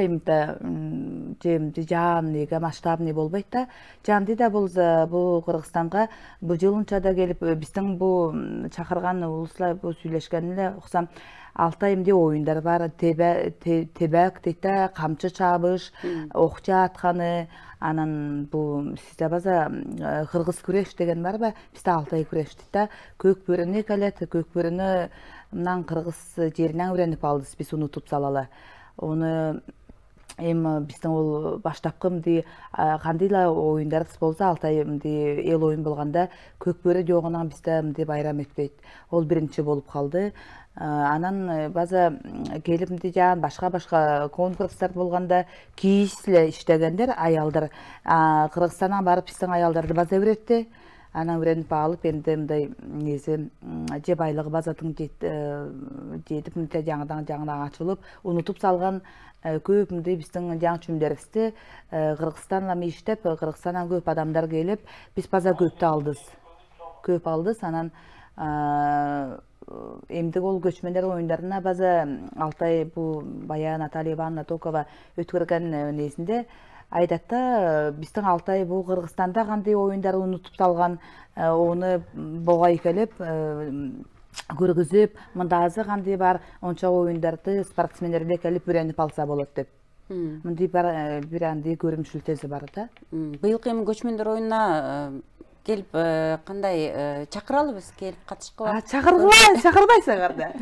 жан масштабный болбойт да. Жанды да болса бул Кыргызстанга бул жылынча да келип, биздин бул чакырган улуслар бул сүйлөшкөн эле уксам, Алтай эмне оюндар бар, тебек дейт да, камчы чабыш, окча атканы, анан бул сизде база кыргыз күреш деген барбы? Бизде Алтай күреш дейт да, көк бөрүнү келет, көк бөрүнү мындан кыргыз жеринен үйрөнүп алдыбыз, биз унутуп салалы. Оны биздин ол баштапкы кандайла оюндарыбыз болсо, Алтай эл оюн болгондо көк бөрү жогунан бизде байрам өтпөйт. Ол биринчи болуп калды. Анан база келип жан башка конкурстар болгондо кийишле иштегендер, аялдар Кыргызстандан барып биздин аялдарды база үйрөттү. Анан үйрөнүп алып, энди мындай неси же байлыгы базатын жетип, жаңыдан ачылып, унутуп салган көп мындай биздин жаңы чүмдөрүбүздү Кыргызстанда иштеп, Кыргызстандан көп адамдар келип, биз база көп алдыз. Анан эмдик ол көчмөндөр оюндарына база Алтай бул баягы Наталья Ивановна Токова өткөргөн несинде Айдатта биздин Алтай бул Кыргызстанда кандай оюндар унутуп салган, оны бога икелеп көргүзүп, мында азыр кандай бар онча оюндарды спортсмендерге келип үйрөнүп алса болот деп. Мындай бир андай көрүмшүлтеси бар да. Быйылкы эми көчмөндөр оюнуна келип кандай чакыралыбыз, келип катышкыла. Чакырбайсыңар да.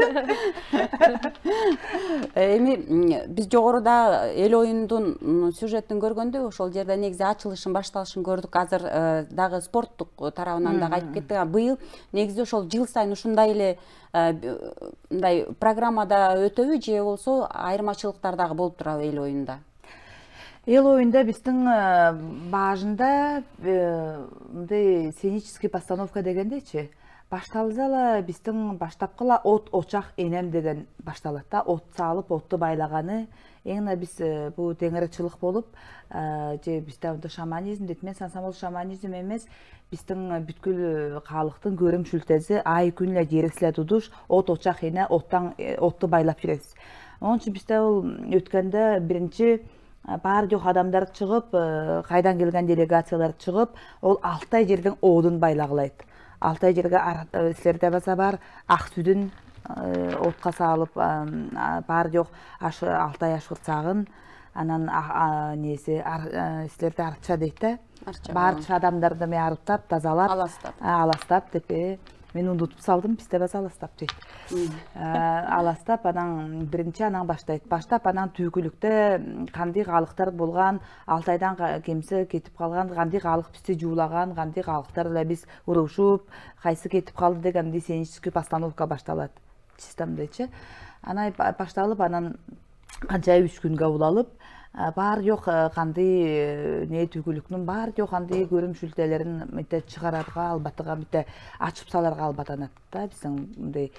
Эми биз жогоруда эл оюндун сюжетин көргөндө ошол жерде негизи ачылышын, башталышын көрдүк. Азыр дагы спорттук тарабынан дагы айтып кеттик. Быйыл негизи ошол жыл сайын ушундай эле мындай программада өтөбү же болсо айырмачылыктар дагы болуп турабы эл оюнда? Эл оюнда биздин баажында мындай сценический постановка дегендечи, башталзала биздин баштапкыла от очак энем деген башталат да. От салып, отту байлаганы. Эң биз бул теңирчилик болуп, же бизде шаманизм дейт. Мен сансам ол шаманизм эмес, биздин бүткүл калктын көрүмшүлтеси ай күн эле жериселе тудуш, от очак эне, отту байлап жүрөбүз. Onun için bizde ötkende birinci бар жоқ адамдар шығып, қайдан келген делегациялар шығып, ол 6 ай жерден оодун байлагылайт. 6 ай жерге силерде баса бар, ак сүдүн отқа салып, бар жоқ 6 ай ашырсагын, анан несі силерде арча дейт да. Барча адамдарды ме арыптап, тазалап, аластап деп. Мен унутуп салдым, бизде баса аластап дейт. Аластап, анан биринчи анан баштайт. Баштап, анан түйгүлүктө кандай калыктар болгон, 6 айдан кемсе кетип калган, кандай калык бизди жуулаган, кандай калыктар эле биз урушуп, кайсы кетип калды деген сценический постановка башталат. Чистамдечи. Анан башталып, анан канча 3 күнгө улалып, бар жок кандай не түгүлүктүн бар жок кандай көрүмшүлтелерин мындай чыгарарга албатыга мындай ачып саларга албатанат да биздин мындай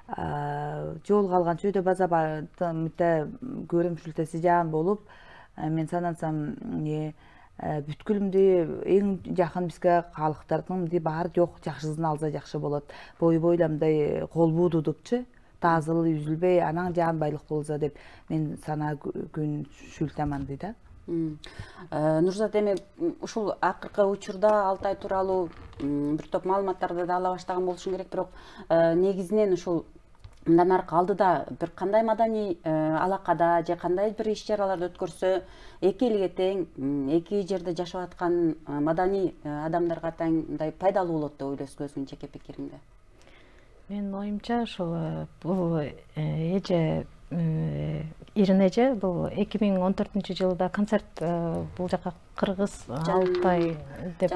жол калганча өйдө база мындай көрүмшүлтеси жаан болуп мен санансам не бүткүл мындай эң жакын бизге калыктардын мындай бар жок жакшысын алса жакшы болот бой-бойла мындай колбуу тутупчу тазыл үзүлбөй анан жаан байлык болса деп мен сана күн шүлтаман дейт да. Нурзат эми ушул акыркы учурда Алтай тууралуу бир топ маалыматтарды да ала баштаган болушуң керек, бирок негизинен ушул мындан аркы алдыда бир кандай маданий алакада же кандай бир иш-чараларды өткөрсө эки элге тең, эки жерде жашап аткан маданий адамдарга тең мындай пайдалуу болот деп ойлойсуз, өзүңүн жеке пикириңде? Мен оюмча ошол бул эже Ирин эже бул 2014-жылда концерт бул жака Кыргыз Алтай деп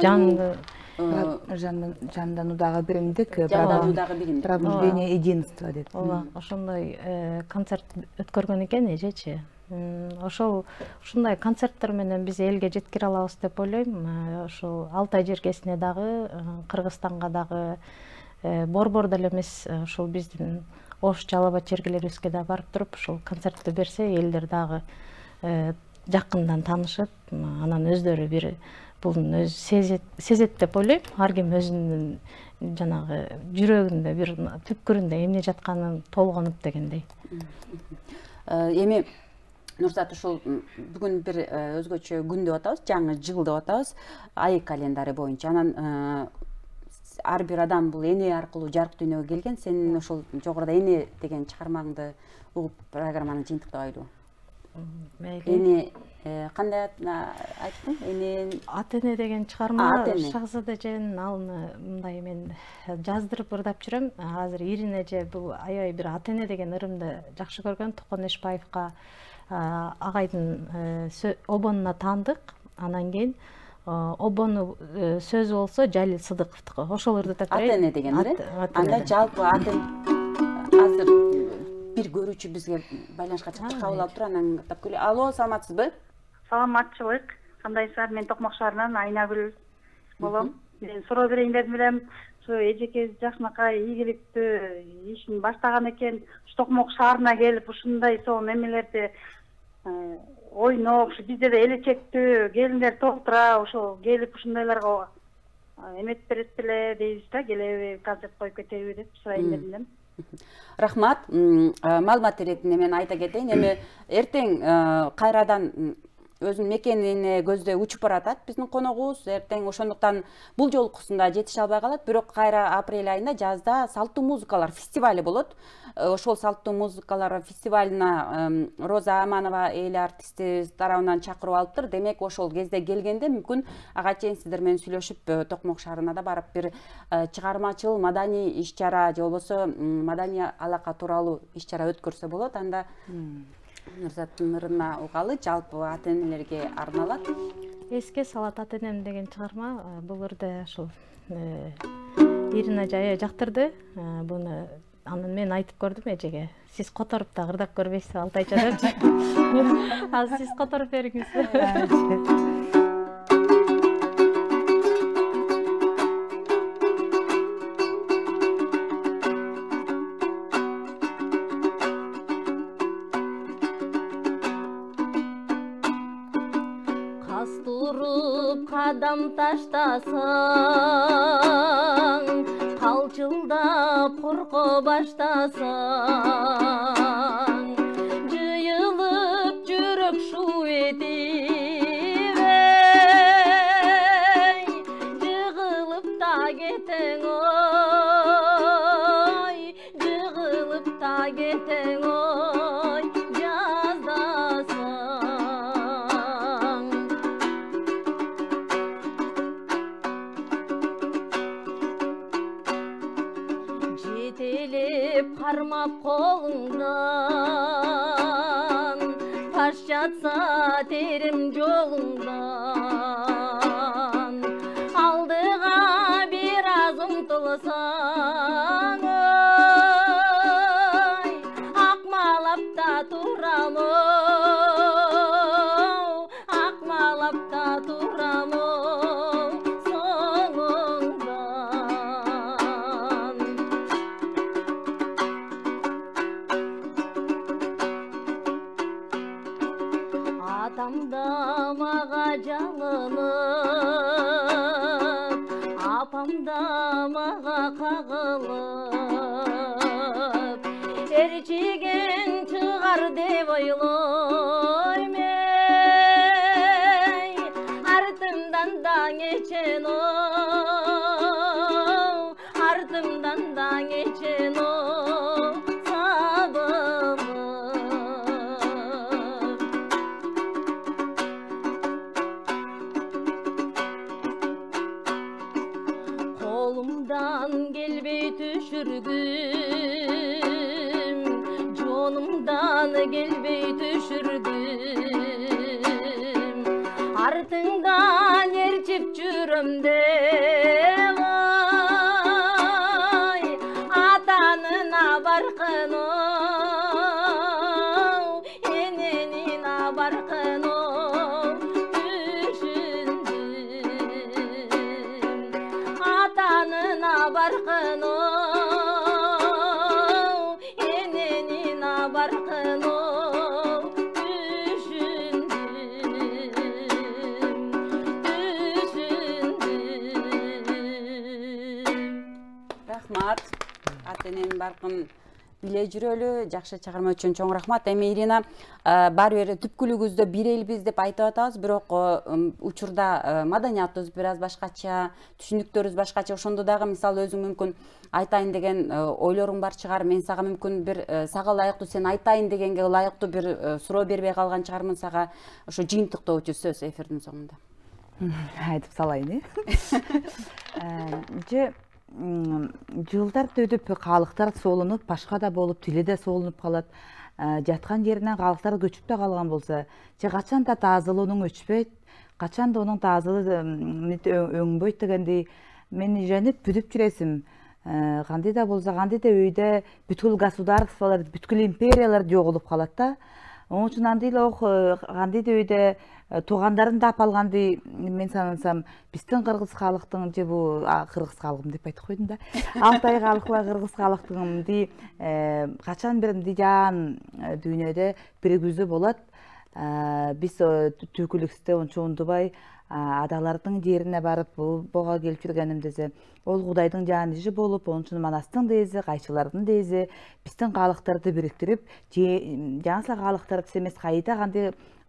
жандануудагы биримдик пробуждение единства деп. Ошондой концерт өткөргөн экен эжечи. Ушундай концерттер менен биз элге жеткире алабыз деп ойлойм. Ошол Алтай жергесине дагы, Кыргызстанга дагы борбор деле эмес, ошол биздин Ош Жалал Абад жергелерибизге да барып туруп, ушул концертти берсе, элдер дагы жакындан таанышып, анан өздөрү бир бул өз сезет деп ойлойм. Ар ким өзүнүн жанагы жүрөгүндө бир түпкүрүндө эмне жатканын толгонуп дегендей. Эми Нурзат, ушул бүгүн бир өзгөчө күн деп атабыз, жаңы жыл деп атабыз, ай календари боюнча. Анан ар бир адам бул эне аркылуу жарык дүйнөгө келген. Сен ошол жогоруда эне деген чыгармаңды угуп программаны жыйынтыктабайлы? Эне кандай айттың? Эне Ат-эне деген чыгарма Шахзада эженин алыны мындай мен жаздырып ырдап жүрөм. Азыр Ирин эже бул аябай бир ат-эне деген ырымды жакшы көргөн. Токон Эшбаевга агайдын обонуна таандык. Анан кийин обону сөзү болсо Жалил Сыдыковдуку. Ошол ырдатат. Ат-эне деген эле. Анда жалпы азыр бир көрүүчү бизге байланышка чыкты, кабыл алып тур, анан тап келе. Алло, саламатсызбы? Саламатчылык. Кандайсыздар? Мен Токмок шаарынан Айнагүл болом. Мен суроо берейин дедим элем. Ушу эжекебиз жакшынакай ийгиликтүү ишин баштаган экен. Токмок шаарына келип ушундай сонун эмелерди ойноп, бизде да элечектүү келиндер толтура, ошол келип ушундайларга эмет берет беле дейбиз да, келеби концерт коюп кетеби деп сурайын дедим. Рахмат. Маалымат иретинде мен айта кетейин, эми эртең кайрадан өзүнүн мекенине көздөй учуп баратат биздин коногубуз. Эртең ошондуктан бул жолкусунда жетише албай калат. Бирок кайра апрель айында жазда салттуу музыкалар фестивали болот. Ошол салттуу музыкалар фестивалына Роза Аманова эл артисти тарабынан чакырып алыптыр. Демек ошол кезде келгенде мүмкүн ага чейин сиздер менен сүйлөшүп Токмок шаарына да барып бир чыгармачыл маданий иш-чара же болбосо маданий алака тууралуу иш-чара өткөрсө болот. Анда Нурзаттын ырына угалы жалпы ата-энелерге арналат. Эске салат ата-энем деген чыгарма бул ырды ушул Ирина жая жактырды. Буну анын мен айтып көрдүм эжеге. Сиз которуп да ырдап көрбөйсүз, Алтайча депчи. Азыр сиз которуп бериңиз. Qadam taştasang, qalçıldap qorqo baştasang, jıyılıp жүрөк шу etibey, jığılıp da keteng oy, jığılıp da keteng oy, jazdasang. Қармап қолыңдан, таш жатса терім жолыңдан, алдыға бір аз ұмтылсаң, ақмалап та тұрам оу, ақмалап та тұрам оу. Апамда маға қағылып, әрчеген чығар деп ойлоймей, артымдан да geçen оу, артымдан да geçen оу, сабылып. Қолымдан келбей түшіргім, жонымдан келбей түшіргім, артыңдан ерчіп жүрім деп ой, атанына барқын оу, ененина барқын оу. Барқын оу, ененина барқын оу, түшіндім. Рахмат, ата-эненин барқын биле жүрөлү, жакшы чыгарма үчүн чоң рахмат. Эми Ирина, баары бир түпкүлүгүбүздө бир элбиз деп айтып атабыз, бирок учурда маданиятыбыз бир аз башкача, түшүнүктөрүбүз башкача. Ошондо дагы мисалы өзүң мүмкүн айтайын деген ойлоруң бар чыгар. Мен сага мүмкүн бир сага ылайыктуу, сен айтайын дегенге ылайыктуу бир суроо бербей калган чыгармын сага. Ошо жыйынтыктоочу сөз эфирдин соңунда. Айтып салайын. Жылдар өтүп калыктар соолунуп, башка да болуп, тили да соолунуп калат. Жаткан жеринен калыктар көчүп да калган болсо, же качан да таазалоонун өчпөйт, качан да онун таазалыгы өңбөйт дегендей мен иженip бүтүп жүресим. Кандай да болсо, кандай да өйдө бүткүл государстволор, бүткүл империялар жоголуп калат да. Onun için andıyla kandıydı öyle tuğanların da apalgandı men sanırsam bizden Kırgız halkının je bu Kırgız halkım dep aytıp koydum da Altay halkı Kırgız halkının di kaçan birinde жан dünyada birigüzü bolat biz tükülükste onça ondubay adalардың жерине барып бога келип жүргөнүмдөзө ол Кудайдын жааны болуп, onun үчүн Манастын дейзи, кайчылардын дейзи биздин калыктарды бириктирип, жаңсла калыктарды эмес кайда кандай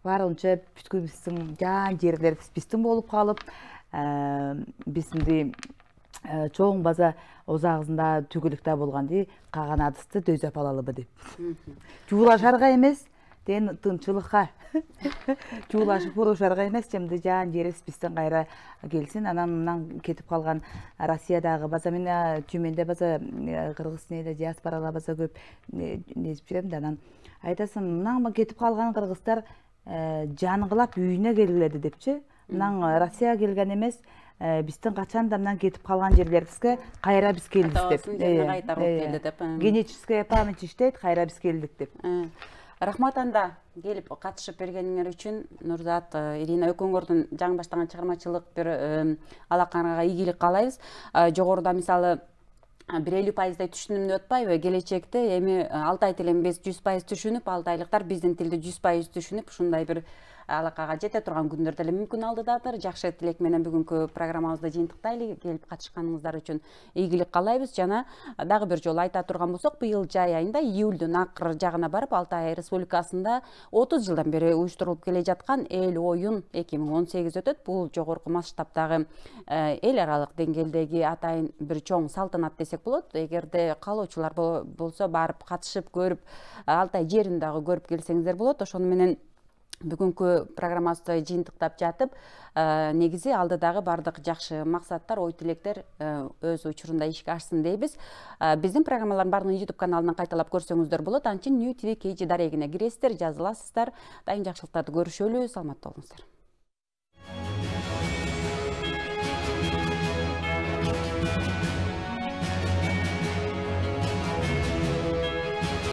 барынча бүткүл биздин жан жерлерибиз биздин болуп калып, бизди чоң база озагызында түгүлүктө болгонди каган адысты дөзөп алалыбы деп. Жуулашарга эмес, ден тынчылыкка. Жуулашып урушарга эмес, жемди жан жерибиз биздин кайра келсин. Анан кетип калган Россиядагы база мен Тюменде база кыргыз неде диаспоралар база көп незип жүрөм да, анан айтасың, мынан кетип калган кыргыздар жаңгылап үйүнө келгиледи депчи. Мынан Россияга келген эмес, биздин качан да мынан кетип калган жерлерибизге кайра биз келдик деп. Генетическая память иштейт, кайра биз келдик деп. Рахмат анда келип катышып бергениңер үчүн. Нурзат, Ирина экөөңөрдүн жаңы баштаган чыгармачылык бир алакаңарга ийгилик каалайбыз. Жогоруда мисалы 150% түшүнүмдүү өтпайбы? Келечекте эми Алтай тилин биз 100% түшүнүп, алтайлыктар биздин тилди 100% түшүнүп, ушундай бир алакага жете турган күндөр деле мүмкүн алдыдадыр. Жакшы тилек менен бүгүнкү программабызды жыйынтыктайлы. Келип катышканыңыздар үчүн ийгилик каалайбыз. Жана дагы бир жолу айта турган болсок, быйыл жай айында июлдун акыр жагына барып Алтай Республикасында 30 жылдан бери уюштурулуп келе жаткан эл оюн 2018 өтөт. Бул жогорку масштабтагы эл аралык деңгээлдеги атайын бир чоң салтанат десек болот. Эгерде каалоочулар болсо барып катышып көрүп, Алтай жерин дагы көрүп келсеңиздер болот. Ошону менен бүгүнкү программабызды жыйынтыктап жатып, негизи алдыдагы бардык жакшы максаттар, ой тилектер өз учурунда ишке ашсын дейбиз. Биздин программалардын баардыгын YouTube каналынан кайталап көрсөңүздөр болот. Анчын New TV KG дарегине киресиздер, жазыласыздар. Дайым жакшылыктарды көрүшөлү, саламатта болуңуздар.